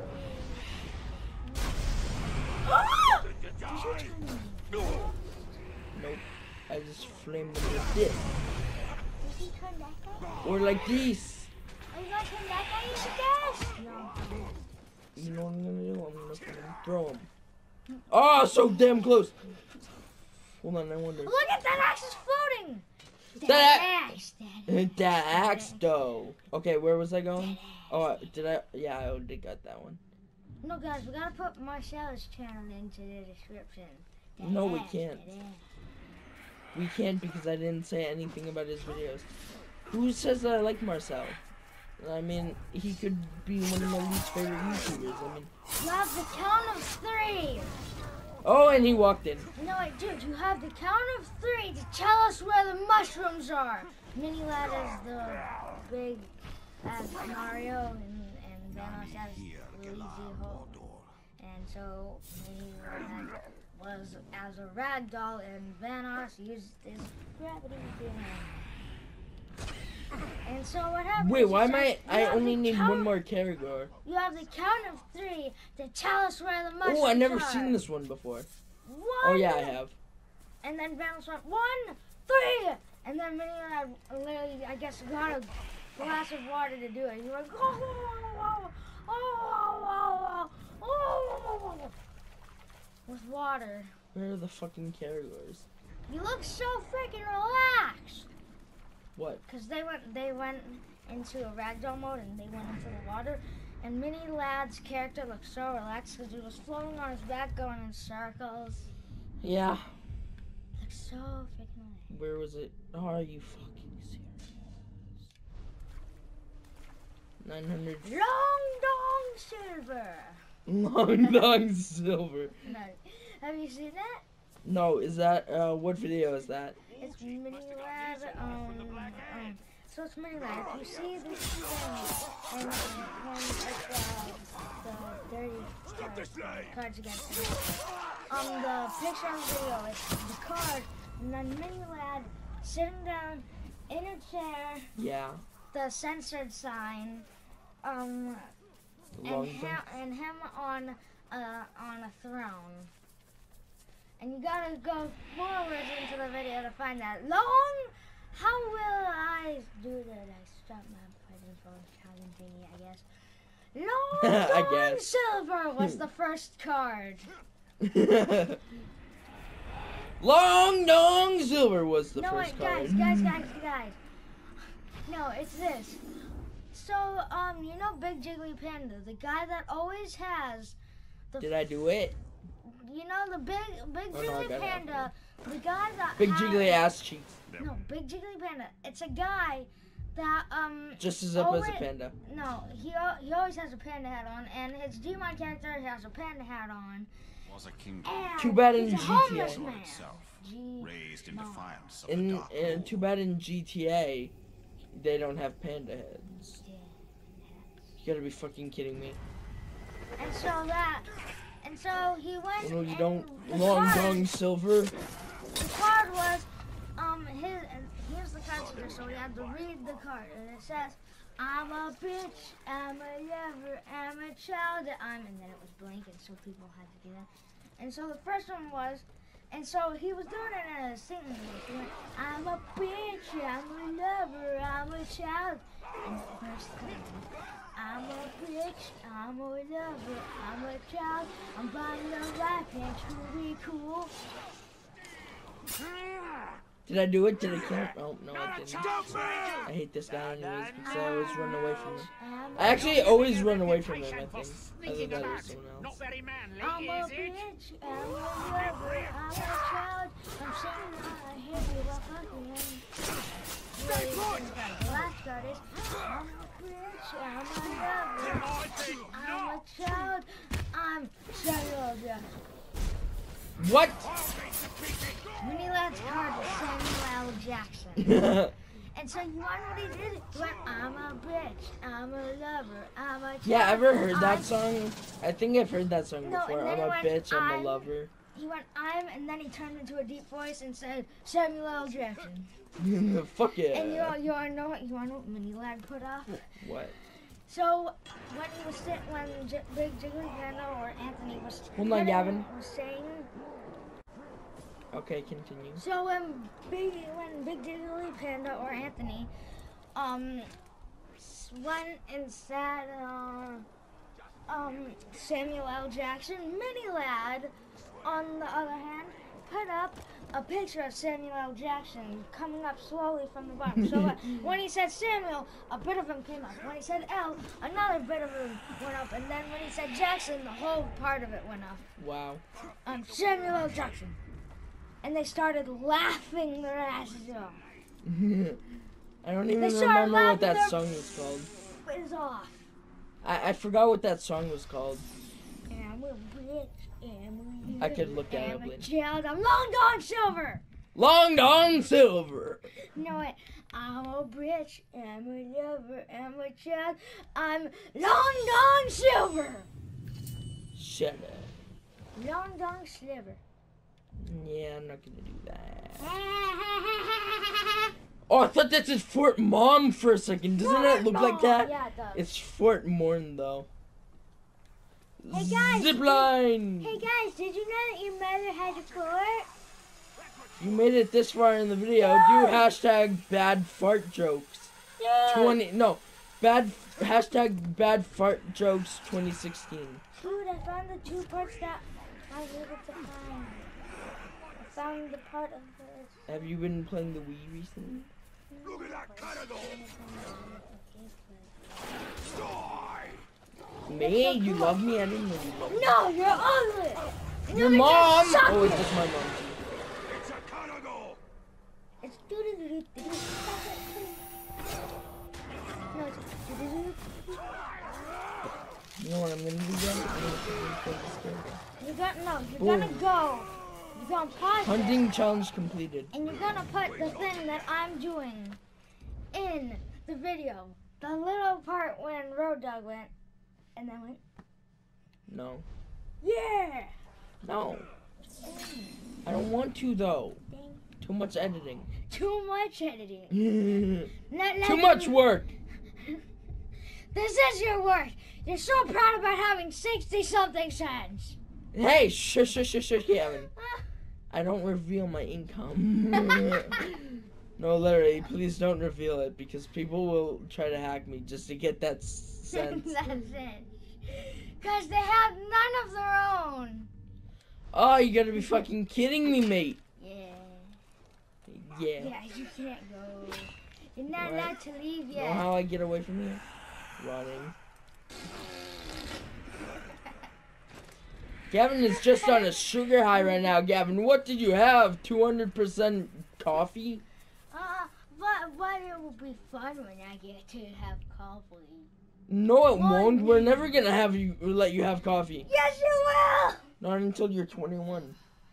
Nope. I just flamed them with this. Did he turn that guy? Or like these. Are you gonna turn that guy into gas? No. You know what I'm gonna do? I'm gonna fucking throw him. Oh, so damn close. Hold on, I wonder. Look at that axe is floating. That axe. That axe though. Okay, where was I going? Oh, did I? Yeah, I already got that one. No, guys, we gotta put Marcella's channel into the description. No, we can't. We can't because I didn't say anything about his videos. Who says that I like Marcel? I mean, he could be one of my least favorite YouTubers. I mean, You have the count of 3. oh, and he walked in. No, wait, dude, you have the count of 3 to tell us where the mushrooms are. Mini Lad is the big as Mario, and Thanos as Luigi Hulk. And so Mini Lad was as a rag doll, and Thanos used his gravity beam. And so what happens? Wait, why is am I? that I you have only the need count- one more character. You have the count of 3 to tell us where the mushrooms Oh, I've never are. seen this one before. 1. Oh yeah, I have. And then Thanos went 1, 3, and then Mini Lad literally, I guess, got a glass of water to do it. He went, oh, oh, oh, oh, oh, oh, oh, water. Where are the fucking carriers? You look so freaking relaxed. What? Cause they went into a ragdoll mode and they went into the water. And Mini Lad's character looked so relaxed because he was floating on his back going in circles. Yeah. Looked so freaking relaxed. Where was it? Oh, are you fucking serious? 900. Long Dong Silver. Long Dong Silver. No. Have you seen that? No, is that, what video is that? It's Mini Lad. So it's Mini Lad. You see this thing and the dirty cards against him. The picture on the video is the card, and then Mini Lad sitting down in a chair, Yeah. the censored sign, and Long him on a throne. And you gotta go forward into the video to find that. How will I do that? I stopped my presence from Italian thingy, I guess. Long I Dong guess. Silver was the first card. Long Dong Silver was the No, first wait, card. guys. No, it's this. So, you know Big Jiggly Panda, the guy that always has the Did I do it? You know the big Oh, no, I Jiggly got it. Panda, the guy that Big has, Jiggly ass cheeks. No, Big Jiggly Panda. It's a guy that Just as up as a always- panda. No, he always has a panda hat on, and his Digimon character has a panda hat on. Was a kingdom And Too bad in he's a GTA. homeless for man. itself, G- raised in No. defiance of the And, dark and rule. too bad in GTA, they don't have panda heads. Yeah. You gotta be fucking kidding me. And so he went. Oh, no, you and don't. the Long card- Dong Silver. The card was his, and here's the card sticker, so we had to read the card, and it says, "I'm a bitch, I'm a lover, I'm a child, and then it was blank, and so people had to do that. And so the first one was, and so he was doing it in a singing voice. He went, "I'm a bitch, I'm a lover, I'm a child." And the first card, "I'm a bitch, I'm a lover, I'm a child, I'm buying a rap and truly cool." Did I do it? Did I kill him? Oh, no, I didn't. I hate this guy anyways because I always run away from him. I actually always run away from him, I think. Other than that, someone else. very manly, I'm a bitch, I'm a lover, I'm a child, I'm saying I hate you, but fuck you. The last card is, I'm a bitch, I'm a lover, I'm a child, I'm Samuel Jackson. What? Mini Lad's card was Samuel L. Jackson. And so you know what he did? He went, "I'm a bitch, I'm a lover, I'm a child." Yeah, ever heard that I'm-" song? I think I've heard that song No, before. and then I'm he a went, bitch, I'm a "I'm-" lover. He went, and then he turned into a deep voice and said, "Samuel L. Jackson." Fuck yeah. And you wanna know what Mini Lad put up? What? So when he was Big Jiggly Panda or Anthony was Hold on, Gavin. was saying. Okay, continue. So when Big Jiggly Panda or Anthony went and said Samuel L. Jackson, Mini Lad, on the other hand, put up a picture of Samuel L. Jackson coming up slowly from the bottom. So when he said Samuel, a bit of him came up. When he said L, another bit of him went up. And then when he said Jackson, the whole part of it went up. Wow. Samuel L. Jackson. And they started laughing their asses off. I don't even They started remember what that laughing song was called. Is off. I forgot what that song was called. I'm a bitch. I could look that up I'm a later. child. I'm Long Dong Silver. Long Dong Silver. No, wait. I'm a bitch. I'm a lover. I'm a child. I'm Long Dong Silver. Shut up. Long Dong Silver. Yeah, I'm not gonna do that. Oh, I thought that said Fort Mom for a second. Doesn't it look like that? Yeah, it does. It's Fort Morn though. Hey, guys. Zipline! Hey guys, did you know that your mother had a fort? You made it this far in the video. Do hashtag bad fart jokes. Yeah. Hashtag bad fart jokes 2016. Dude, I found the two parts that I needed to find. I found the part of the. Have you been playing the Wii recently? Look at that Caragor! Me? You love me? I didn't know you loved me. No, you're ugly. Your You're mom? just suck Oh, it's it. just my mom. It's a Caragor! It's doo-doo-doo-doo-doo. No, it's doo-doo-doo-doo. You know what I'm gonna do then? I'm gonna play this game. You're gonna Boom. go. You're gonna pause it, Hunting challenge completed. and you're gonna put the thing that I'm doing in the video. The little part when Road Dog went, and then went, No. yeah. No. I don't want to though. Dang. Too much editing. Too much editing. Too Not much work. This is your work. You're so proud about having 60-something cents. Hey, shush, Kevin. I don't reveal my income. No, literally, please don't reveal it because people will try to hack me just to get that sense. That's it. Because they have none of their own. Oh, you gotta be fucking kidding me, mate. Yeah. Yeah. Yeah, you can't go. You're not What? allowed to leave Know yet. how I get away from here? Running. Gavin is just on a sugar high right now. Gavin, what did you have? 200% coffee? But it will be fun when I get to have coffee. No, it won't. We're never gonna let you have coffee. Yes, you will! Not until you're 21.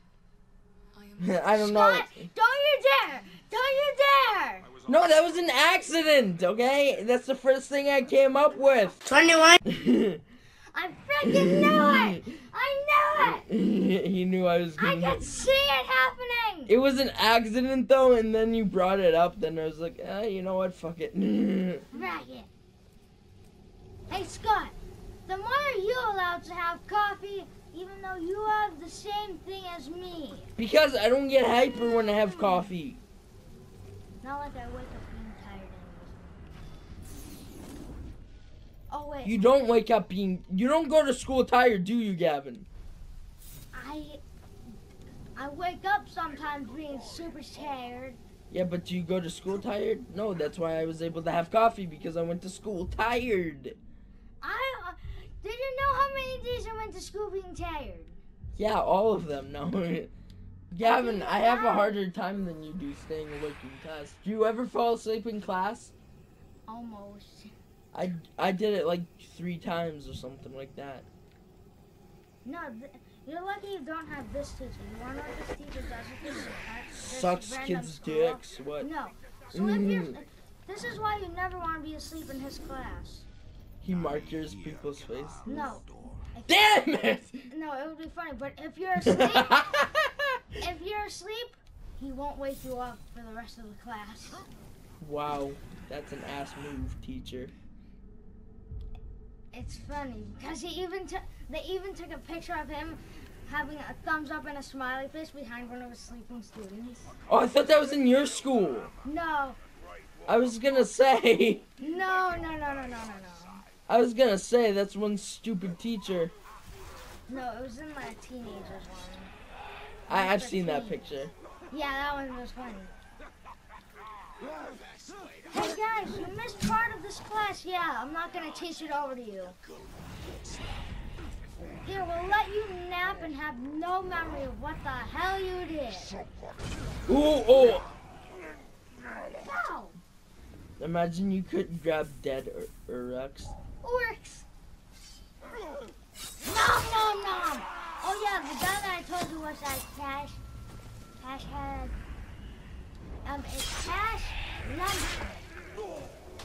I don't know. Scott, don't you dare! Don't you dare! No, that was an accident, okay? That's the first thing I came up with. 21. I freaking knew it! I knew it! He knew I was I gonna... could see it happening! It was an accident, though, and then you brought it up. Then I was like, you know what? Fuck it. Ragged. Hey, Scott, then why are you allowed to have coffee even though you have the same thing as me? Because I don't get hyper when I have coffee. Not like I wake up being tired anyways. Oh, wait. You don't wake up being... You don't go to school tired, do you, Gavin? I wake up sometimes being super tired. Yeah, but do you go to school tired? No, that's why I was able to have coffee, because I went to school tired. Did you know how many days I went to school being tired? Yeah, all of them, no. Gavin, I have a harder time than you do staying awake in class. Do you ever fall asleep in class? Almost. I did it like 3 times or something like that. No, you're lucky you don't have this teacher. You want to know what this teacher does with this Sucks random kids' school? dicks, what? No. So if you're, this is why you never want to be asleep in his class. He markers people's face. No. Damn it! No, it would be funny, but if you're asleep, he won't wake you up for the rest of the class. Wow, that's an ass move, teacher. It's funny because they even took a picture of him having a thumbs up and a smiley face behind one of his sleeping students. Oh, I thought that was in your school. No. I was gonna say. No. I was gonna say that's one stupid teacher. No, it was in the teenagers one. I've seen that picture. Yeah, that one was funny. Hey guys, you missed part of this class. Yeah, I'm not gonna teach it over to you. Here, we'll let you nap and have no memory of what the hell you did. Ooh, oh! No. Imagine you could grab dead Urux. Works. Nom. Oh yeah, the guy that I told you was that Cash. Cash had it's Cash Lumphead.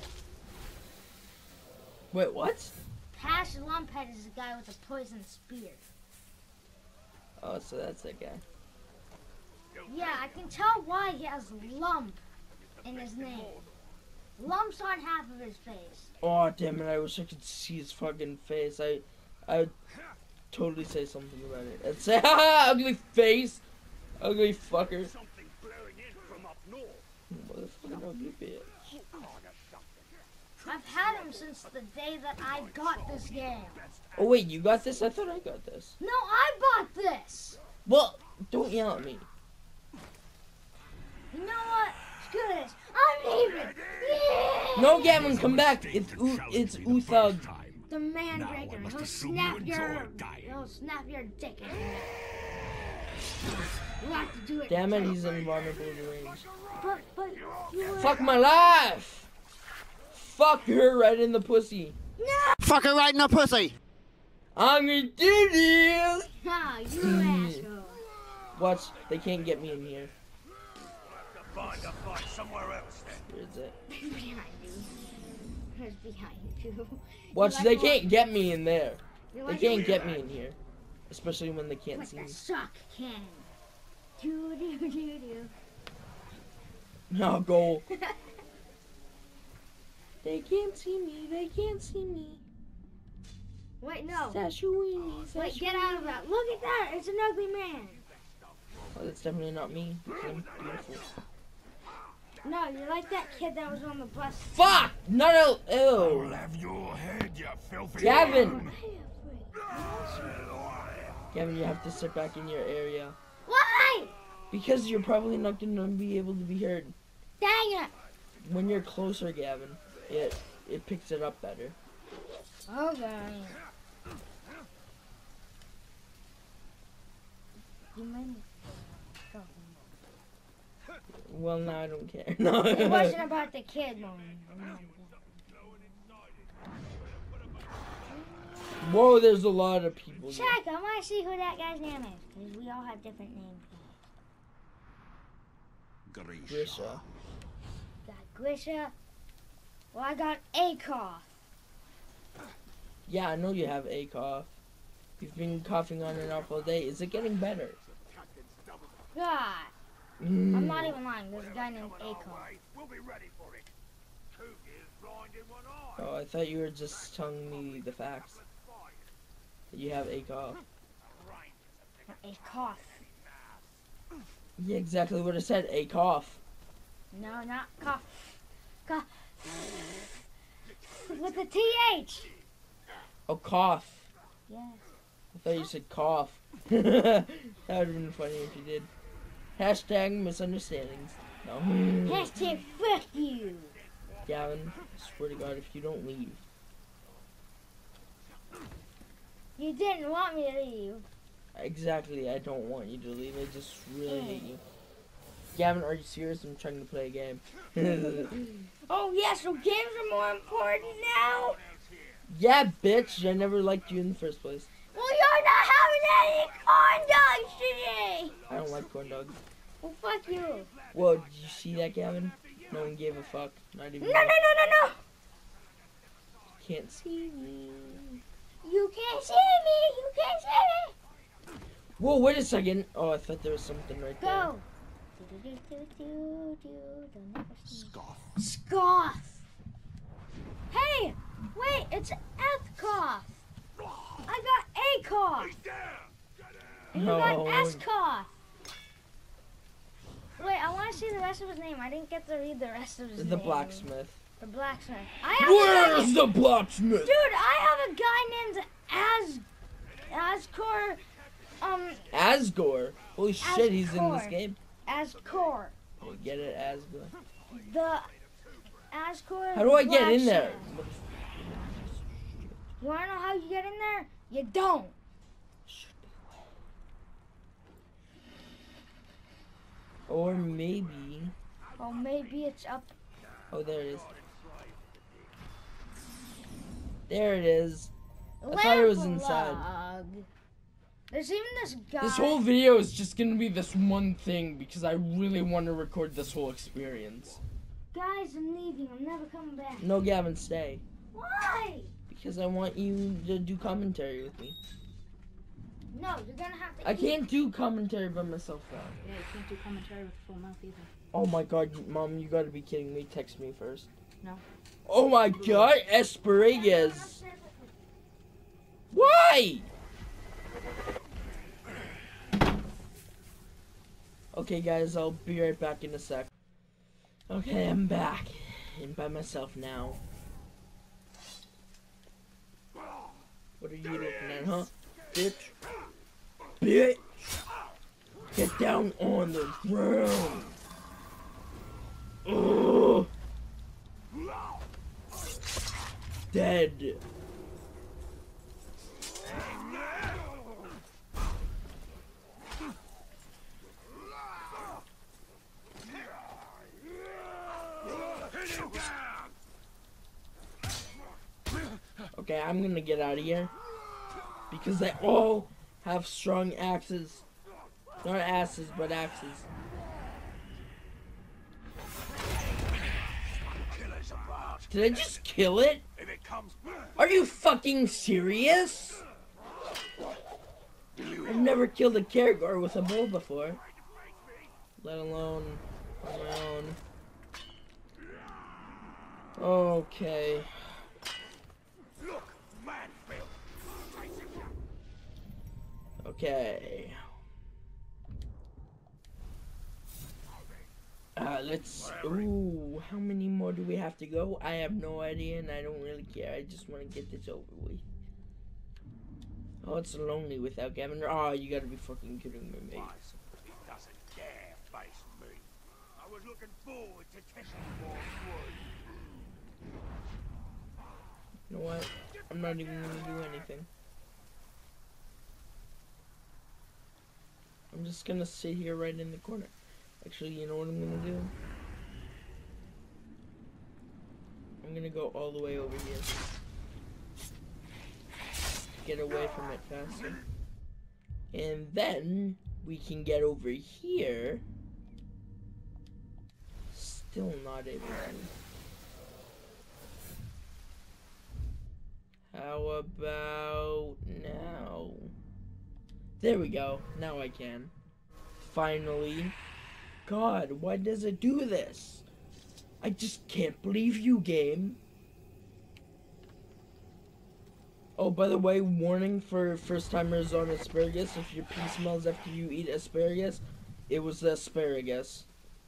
Wait, what? Cash Lumphead is the guy with the poison spear. Oh, so that's that guy. Yeah, I can tell why he has lump in his name. Lumps on half of his face. Oh, damn it, I wish I could see his fucking face. I would totally say something about it. And say, ha, ugly face! Ugly fucker. Something blowing in from up north. Motherfucking ugly bitch. I've had him since the day that I got this game. Oh wait, you got this? I thought I got this. No, I bought this. Well, don't yell at me. You know what? Screw this. I'm leaving. Yeah. No, Gavin, come back. It's Uthug. The man Now I breaker. must He'll assume snap you your. enjoy dying. He'll snap your dick. In it. You have to do it. Damn it, he's invulnerable to range. But you were. Fuck my life! Fuck her right in the pussy. No. Fuck her right in the pussy! I'm gonna do this! Nah, you asshole. Watch, they can't get me in here. Find a fight somewhere else then. Where is it? Behind you. Who's behind you? Watch, like they what? can't get me in there. You They like can't get me in here. Especially when they can't with see the me. sock can. Doo doo doo doo. No, go. They can't see me, they can't see me. Wait, no. Sashawini, Wait, get out of that. Look at that. It's an ugly man. Oh, that's definitely not me. Because I'm beautiful. No, you're like that kid that was on the bus. Fuck! Not a. I'll Ew. have your head, you filthy. Gavin! Gavin, you have to sit back in your area. Why? Because you're probably not going to be able to be heard. Dang it. When you're closer, Gavin, it picks it up better. Okay. You mind? Well, now I don't care. No. It wasn't about the kid, Mom. Whoa, there's a lot of people here. Check. I want to see who that guy's name is, because we all have different names. Grisha. Got Grisha. Well, I got Akoff. Yeah, I know you have a cough. You've been coughing on and off all day. Is it getting better? God. I'm not even lying. There's a guy named Akoff. We'll be ready for it. Two gears blind in one eye. Oh, I thought you were just telling me the facts. That you have a cough. Akoff. Yeah, exactly what I said. A cough. No, not cough. Cough. With the TH. Oh, cough. Yes. I thought you said cough. That would have been funny if you did. Hashtag misunderstandings. No. Hashtag fuck you. Gavin, I swear to God, if you don't leave. You didn't want me to leave. Exactly, I don't want you to leave. I just really hate you. Gavin, are you serious? I'm trying to play a game. Oh yeah, so games are more important now? Yeah, bitch. I never liked you in the first place. Well, you're not having any corn dogs today. I don't like corn dogs. Well, fuck you. Whoa, did you see that, Gavin? No one gave a fuck. Not even. No, no, no, no, no. Can't see me. You can't see me. You can't see me. Whoa, wait a second. Oh, I thought there was something right there. Go. Scoff. Scoff. Hey, wait, it's F-Cough. I got A-Cough. And you got No. S-Cough. Wait, I want to see the rest of his name. I didn't get to read the rest of his name. The blacksmith. The blacksmith. I have a guy Where's the blacksmith? Dude, I have a guy named Ascor. Asgore. Holy shit, he's in this Asgore. game. Ascor. Oh, get it, Asgore. The Ascor. How do I get in there? blacksmith. You wanna know how you get in there? You don't. Or maybe. Or maybe it's up. Oh, there it is. There it is. I thought it was inside. Lamplug. There's even this guy. This whole video is just gonna be this one thing because I really want to record this whole experience. Guys, I'm leaving. I'm never coming back. No, Gavin, stay. Why? Because I want you to do commentary with me. No, you're gonna have to. I can't do commentary by myself now. Yeah, you can't do commentary with a full mouth either. Oh my god, Mom, you gotta be kidding me. Text me first. No. Oh my god, Asparagus. Why? Okay, guys, I'll be right back in a sec. Okay, I'm back. And by myself now. What are you looking at, huh? Bitch. Bitch. Get down on the ground. Ugh. Dead. Okay, I'm gonna get out of here. Because they all have strong axes. Not asses, but axes. Did I just kill it? Are you fucking serious? I've never killed a Caragor with a bow before. Let alone on my own. Okay. Okay. Let's... Ooh, how many more do we have to go? I have no idea and I don't really care. I just want to get this over with. Oh, it's lonely without Gavin. Oh, you gotta be fucking kidding me, mate. It doesn't dare face me. I was looking forward to testing more wood. You know what? I'm not even gonna do anything. I'm just gonna sit here right in the corner. Actually, you know what I'm gonna do? I'm gonna go all the way over here. Get away from it faster. And then we can get over here. Still not able to. How about now? There we go. Now I can. Finally. God, why does it do this? I just can't believe you, game. Oh, by the way, warning for first-timers on asparagus. If your pee smells after you eat asparagus, it was asparagus.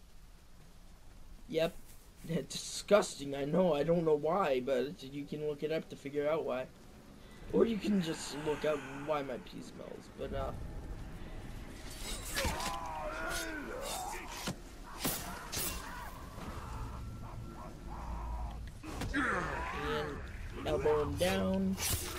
Yep. It's disgusting, I know. I don't know why, but you can look it up to figure out why. Or you can just look up why my pee smells, but, and elbow him down.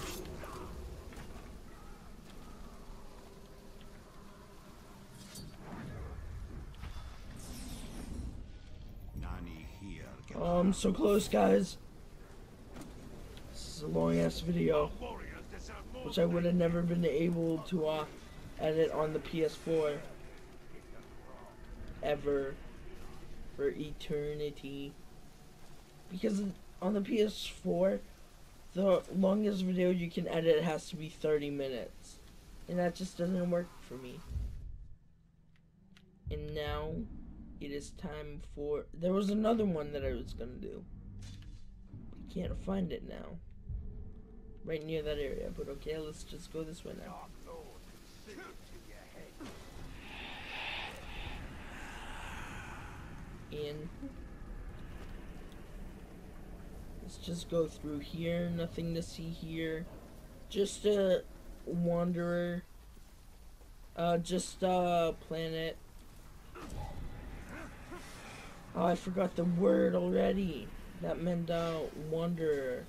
Oh, I'm so close, guys. This is a long-ass video, which I would have never been able to edit on the PS4 ever for eternity. Because on the PS4, the longest video you can edit has to be 30 minutes. And that just doesn't work for me. And now, it is time for... There was another one that I was gonna do. I can't find it now. Right near that area, but okay, let's just go this way now. And... let's just go through here. Nothing to see here. Just a wanderer. Just a planet. Oh, I forgot the word already. That meant wanderer.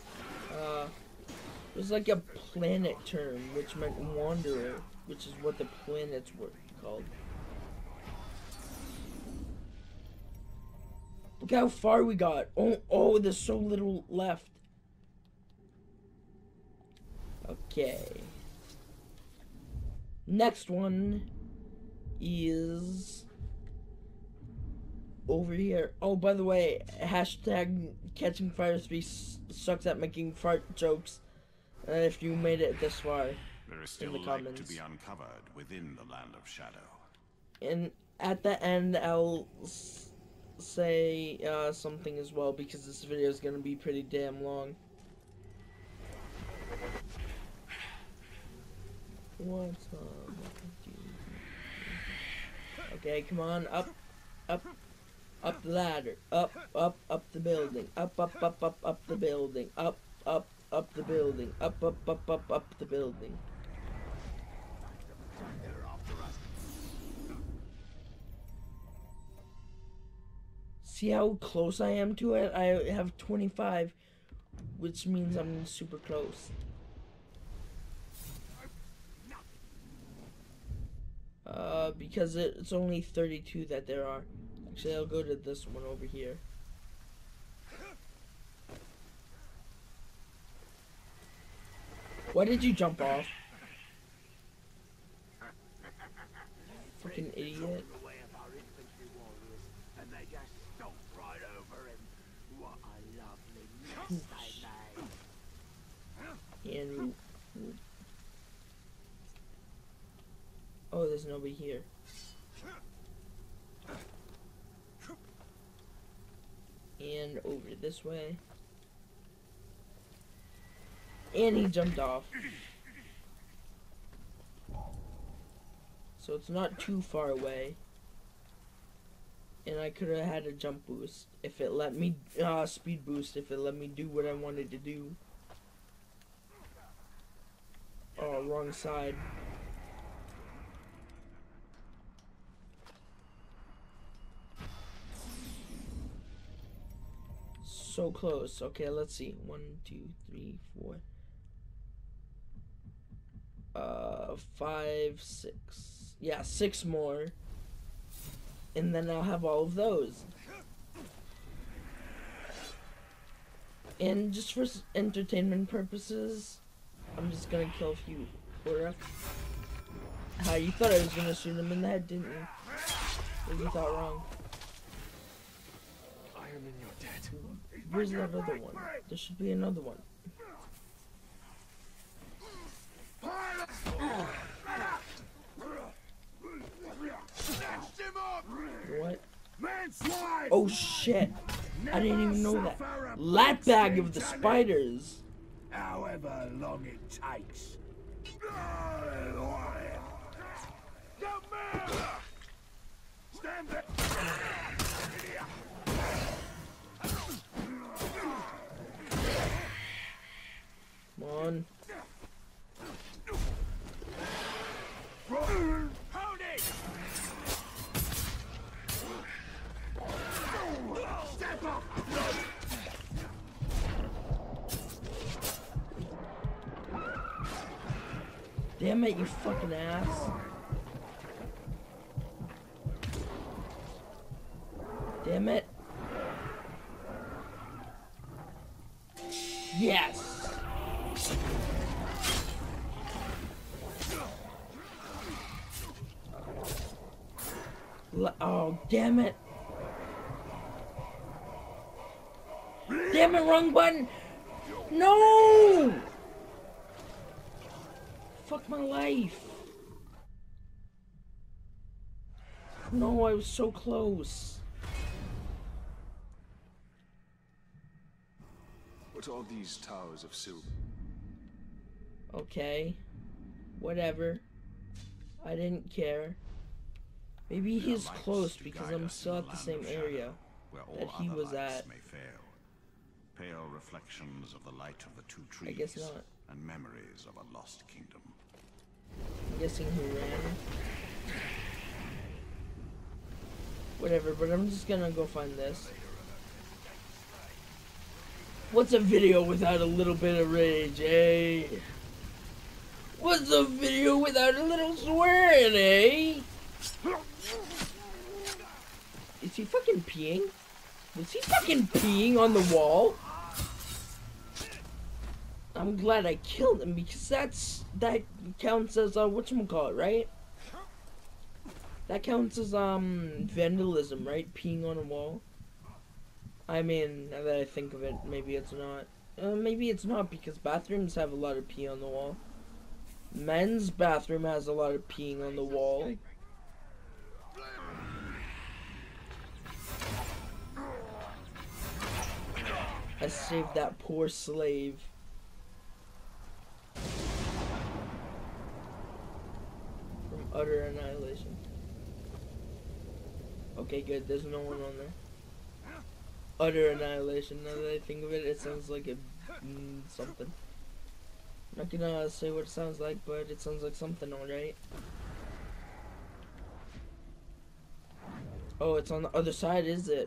It was like a planet term, which meant wanderer, which is what the planets were called. Look how far we got. Oh, there's so little left. Okay. Next one is over here. Oh, by the way, hashtag catching fire 3 sucks at making fart jokes. If you made it this far, There is still light to be uncovered within the land of shadow. And at the end, I'll say something as well, because this video is gonna be pretty damn long. What's up? Okay, come on, up the ladder, up the building, up the building, up up the building. Up the building. See how close I am to it? I have 25, which means I'm super close. Because it's only 32 that there are. Actually, I'll go to this one over here. Why did you jump off? Fucking idiot. And oh, there's nobody here. And over this way. And he jumped off. So it's not too far away. And I could have had a jump boost if it let me, speed boost if it let me do what I wanted to do. Oh, wrong side. So close. Okay, let's see. 1, 2, 3, 4. 5, 6. Yeah, 6 more. And then I'll have all of those. And just for entertainment purposes, I'm just gonna kill a few. How you thought I was gonna shoot him in the head, didn't you? But you thought wrong. Iron Man, you're dead. Where's that other one? There should be another one. What? Oh shit! I didn't even know that. Lat bag of the spiders. However long it takes. Stand there. Come on. Hold it! Step up! Damn it, you fucking ass. Damn it. Yes! Oh, damn it. Damn it, wrong button! No! Fuck my life. No, I was so close. What are these towers of silver? Okay. Whatever. I didn't care. Maybe he's close because I'm still at the same area that he was at. May fail. Pale reflections of the light of the two trees. I guess not. And memories of a lost kingdom. I'm guessing he ran. Whatever, but I'm just gonna go find this. What's a video without a little bit of rage, eh? What's a video without a little swearing, eh? Is he fucking peeing? Was he fucking peeing on the wall? I'm glad I killed him because that counts as whatchamacallit, right? That counts as vandalism, right? Peeing on a wall. I mean, now that I think of it, maybe it's not. Maybe it's not because bathrooms have a lot of pee on the wall. Men's bathroom has a lot of peeing on the wall. I saved that poor slave. From utter annihilation. Okay, good. There's no one on there. Utter annihilation. Now that I think of it, it sounds like a something. I'm not gonna say what it sounds like, but it sounds like something, alright. Oh, it's on the other side, is it?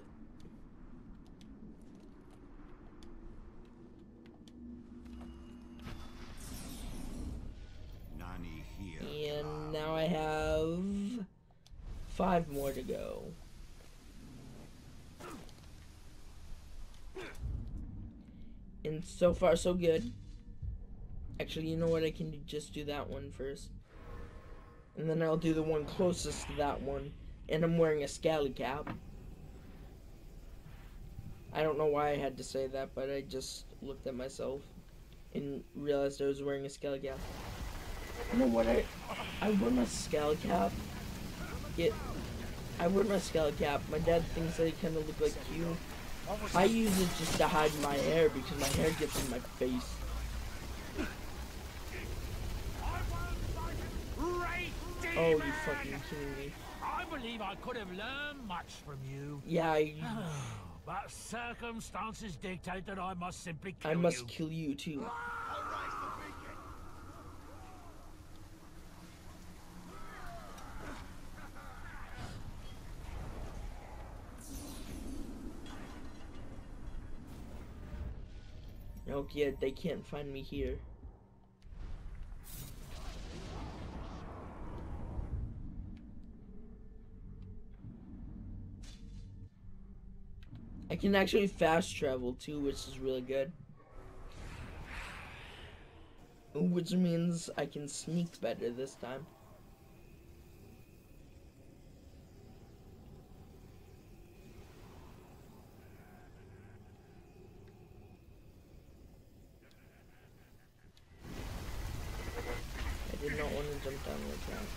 Nani here. And now I have 5 more to go. And so far, so good. Actually, you know what? I can just do that one first. And then I'll do the one closest to that one. And I'm wearing a scally cap. I don't know why I had to say that, but I just looked at myself and realized I was wearing a scally cap. You know what? I wear my scally cap. I wear my scally cap. My dad thinks that I kind of look like you. I use it just to hide my hair because my hair gets in my face. Oh, you fucking kidding me. I believe I could have learned much from you. Yeah, But circumstances dictate that I must simply kill I must you. kill you too. Okay, they can't find me here. I can actually fast travel too, which is really good. Which means I can sneak better this time. I did not want to jump down like that.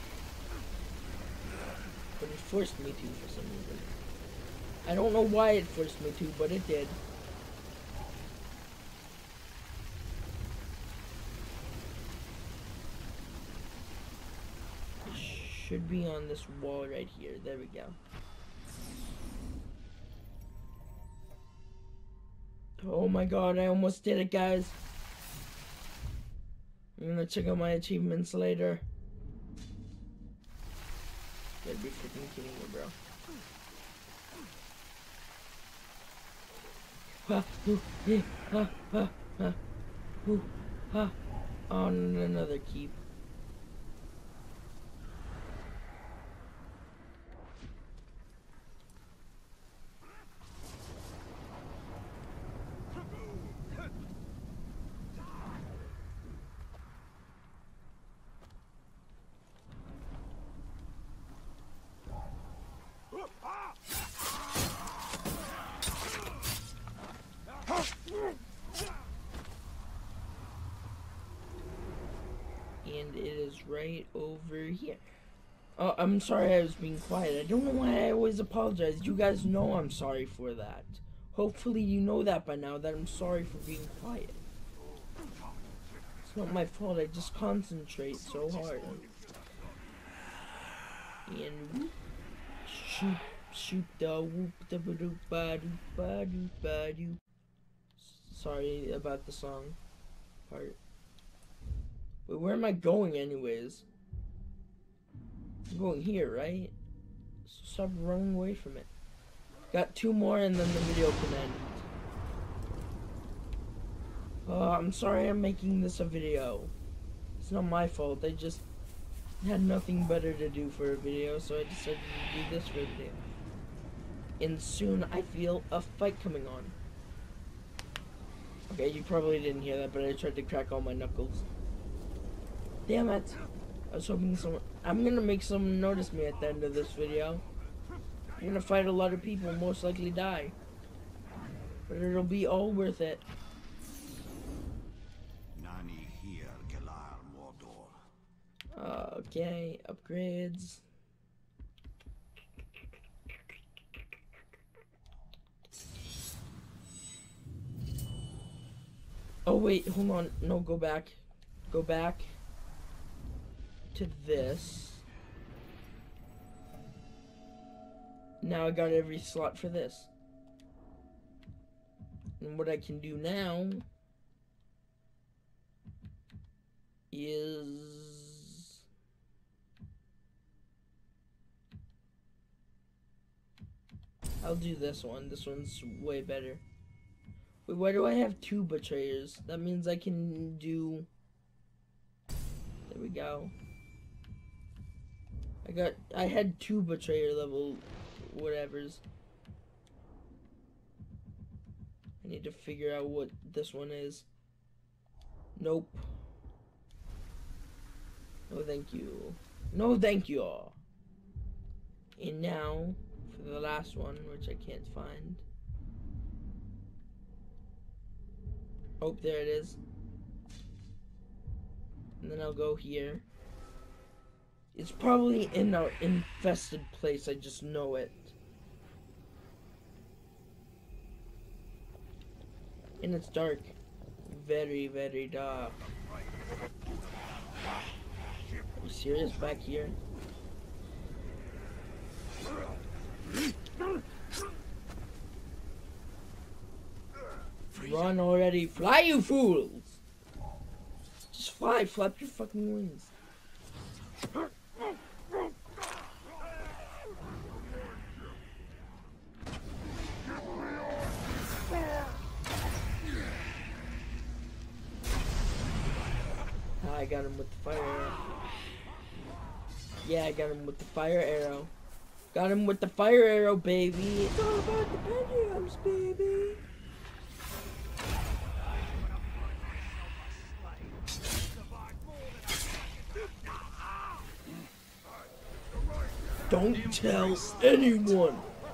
But it forced me to for some reason. I don't know why it forced me to, but it did. It should be on this wall right here. There we go. Oh my god, I almost did it, guys. I'm gonna check out my achievements later. You gotta be freaking kidding me, bro. On another keep. And it is right over here. Oh, I'm sorry I was being quiet. I don't know why I always apologize. You guys know I'm sorry for that. Hopefully you know that by now, that I'm sorry for being quiet. It's not my fault, I just concentrate so hard. And whoop, shoot the whoop da ba doop ba doop ba doop ba doop. Sorry about the song part. Wait, where am I going anyways? I'm going here, right? So stop running away from it. Got 2 more and then the video can end. I'm sorry I'm making this a video. It's not my fault. I just had nothing better to do for a video, so I decided to do this for a video. And soon I feel a fight coming on. Okay, you probably didn't hear that, but I tried to crack all my knuckles. Damn it. I was hoping someone... I'm gonna make someone notice me at the end of this video. I'm gonna fight a lot of people, most likely die. But it'll be all worth it. Nani here, Galar Mordor. Okay, upgrades. Oh wait, hold on. No, go back. Go back to this. Now I got every slot for this. And what I can do now is... I'll do this one. This one's way better. Wait, why do I have 2 betrayers? That means I can do... There we go. I had 2 betrayer level whatevers. I need to figure out what this one is. Nope. No thank you. No thank you. And now, for the last one, which I can't find. Oh, there it is. And then I'll go here. It's probably in an infested place, I just know it. And it's dark. Very, very dark. Are you serious back here? Run already. Fly, you fools! Just fly. Flap your fucking wings. I got him with the fire arrow. Yeah, I got him with the fire arrow. Got him with the fire arrow, baby. It's all about the pendulums, baby. Don't tell anyone.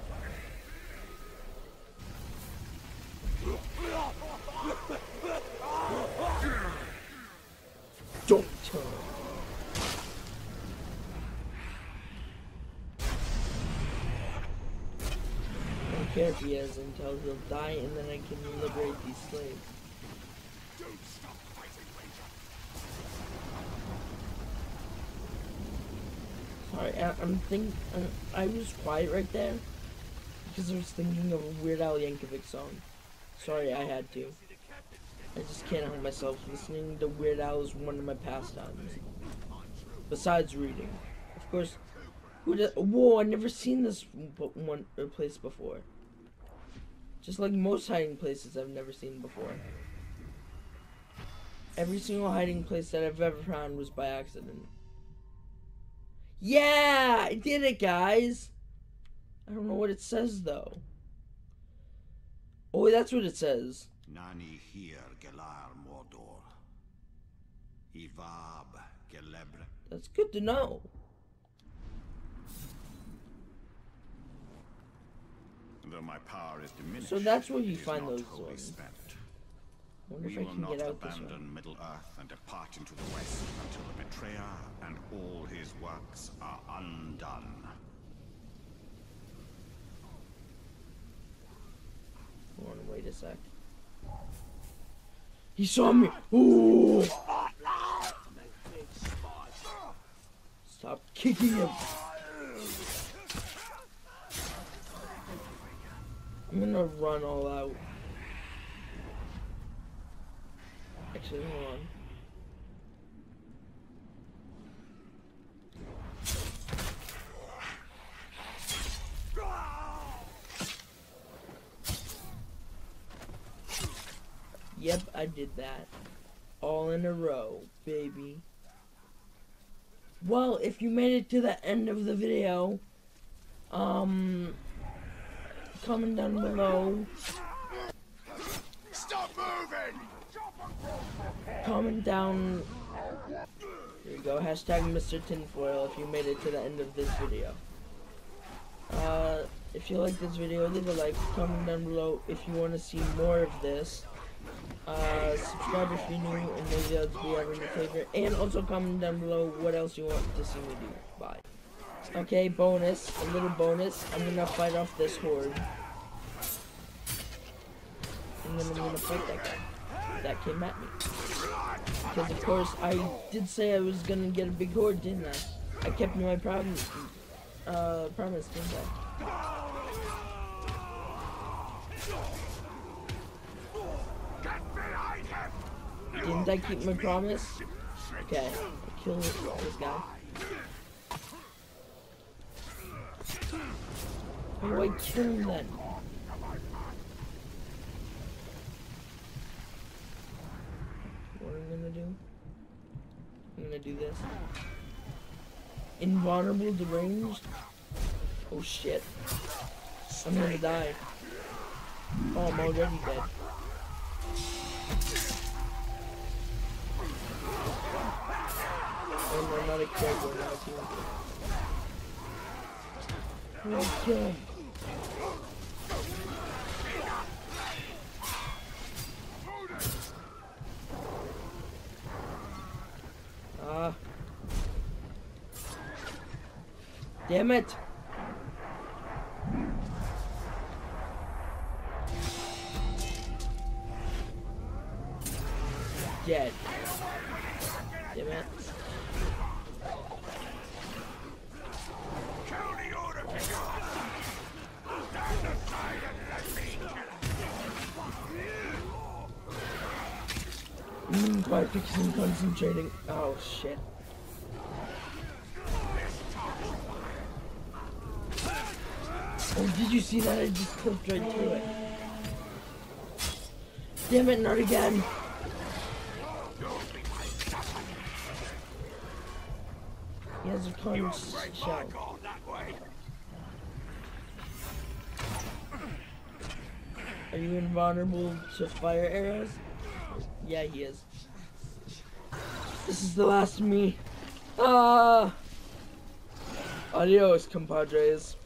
Don't tell him. I don't care if he has intel, he'll die and then I can liberate these slaves. Sorry, I was quiet right there because I was thinking of a Weird Al Yankovic song. Sorry, I had to. I just can't help myself. Listening to Weird Al is one of my pastimes. Besides reading. Of course, whoa, I've never seen this place before. Just like most hiding places I've never seen before. Every single hiding place that I've ever found was by accident. Yeah! I did it, guys! I don't know what it says, though. Oh, that's what it says. Nani here gelar Mordor. Ivab gelebre. That's good to know. Though my power is diminished, So that's where you it is find not those wholly ones. spent. Wonder if We I will can not get out this way. abandon Middle Earth and depart into the West until the betrayer and all his works are undone. Hold on, wait a sec. He saw me! Ooh! Stop kicking him! I'm gonna run all out. Actually, hold on. Yep, I did that. All in a row, baby. Well, if you made it to the end of the video, comment down below. Stop moving! Comment down. There you go. Hashtag Mr. Tinfoil if you made it to the end of this video. If you like this video, leave a like. Comment down below if you want to see more of this. Subscribe if you're new, and maybe I'll be having a favorite. And also comment down below what else you want to see me do. Bye. Okay, bonus, a little bonus. I'm gonna fight off this horde. And then I'm gonna fight that guy that came at me. Because of course I did say I was gonna get a big horde, didn't I? I kept my promise, didn't I? Didn't I keep my promise? Okay. Okay, kill this guy. How do I kill him then? What am I gonna do? I'm gonna do this. Invulnerable, deranged. Oh shit. I'm gonna die. Oh, I'm already dead. Oh no, not a kill, we're not a team. Oh, kill him. Damn it! Dead. Damn it. Quiet because I'm concentrating. Oh shit. Oh, did you see that? I just clipped right through it. Damn it, not again. He has a conch shell. Are you invulnerable to fire arrows? Yeah, he is. This is the last of me. Adios, compadres.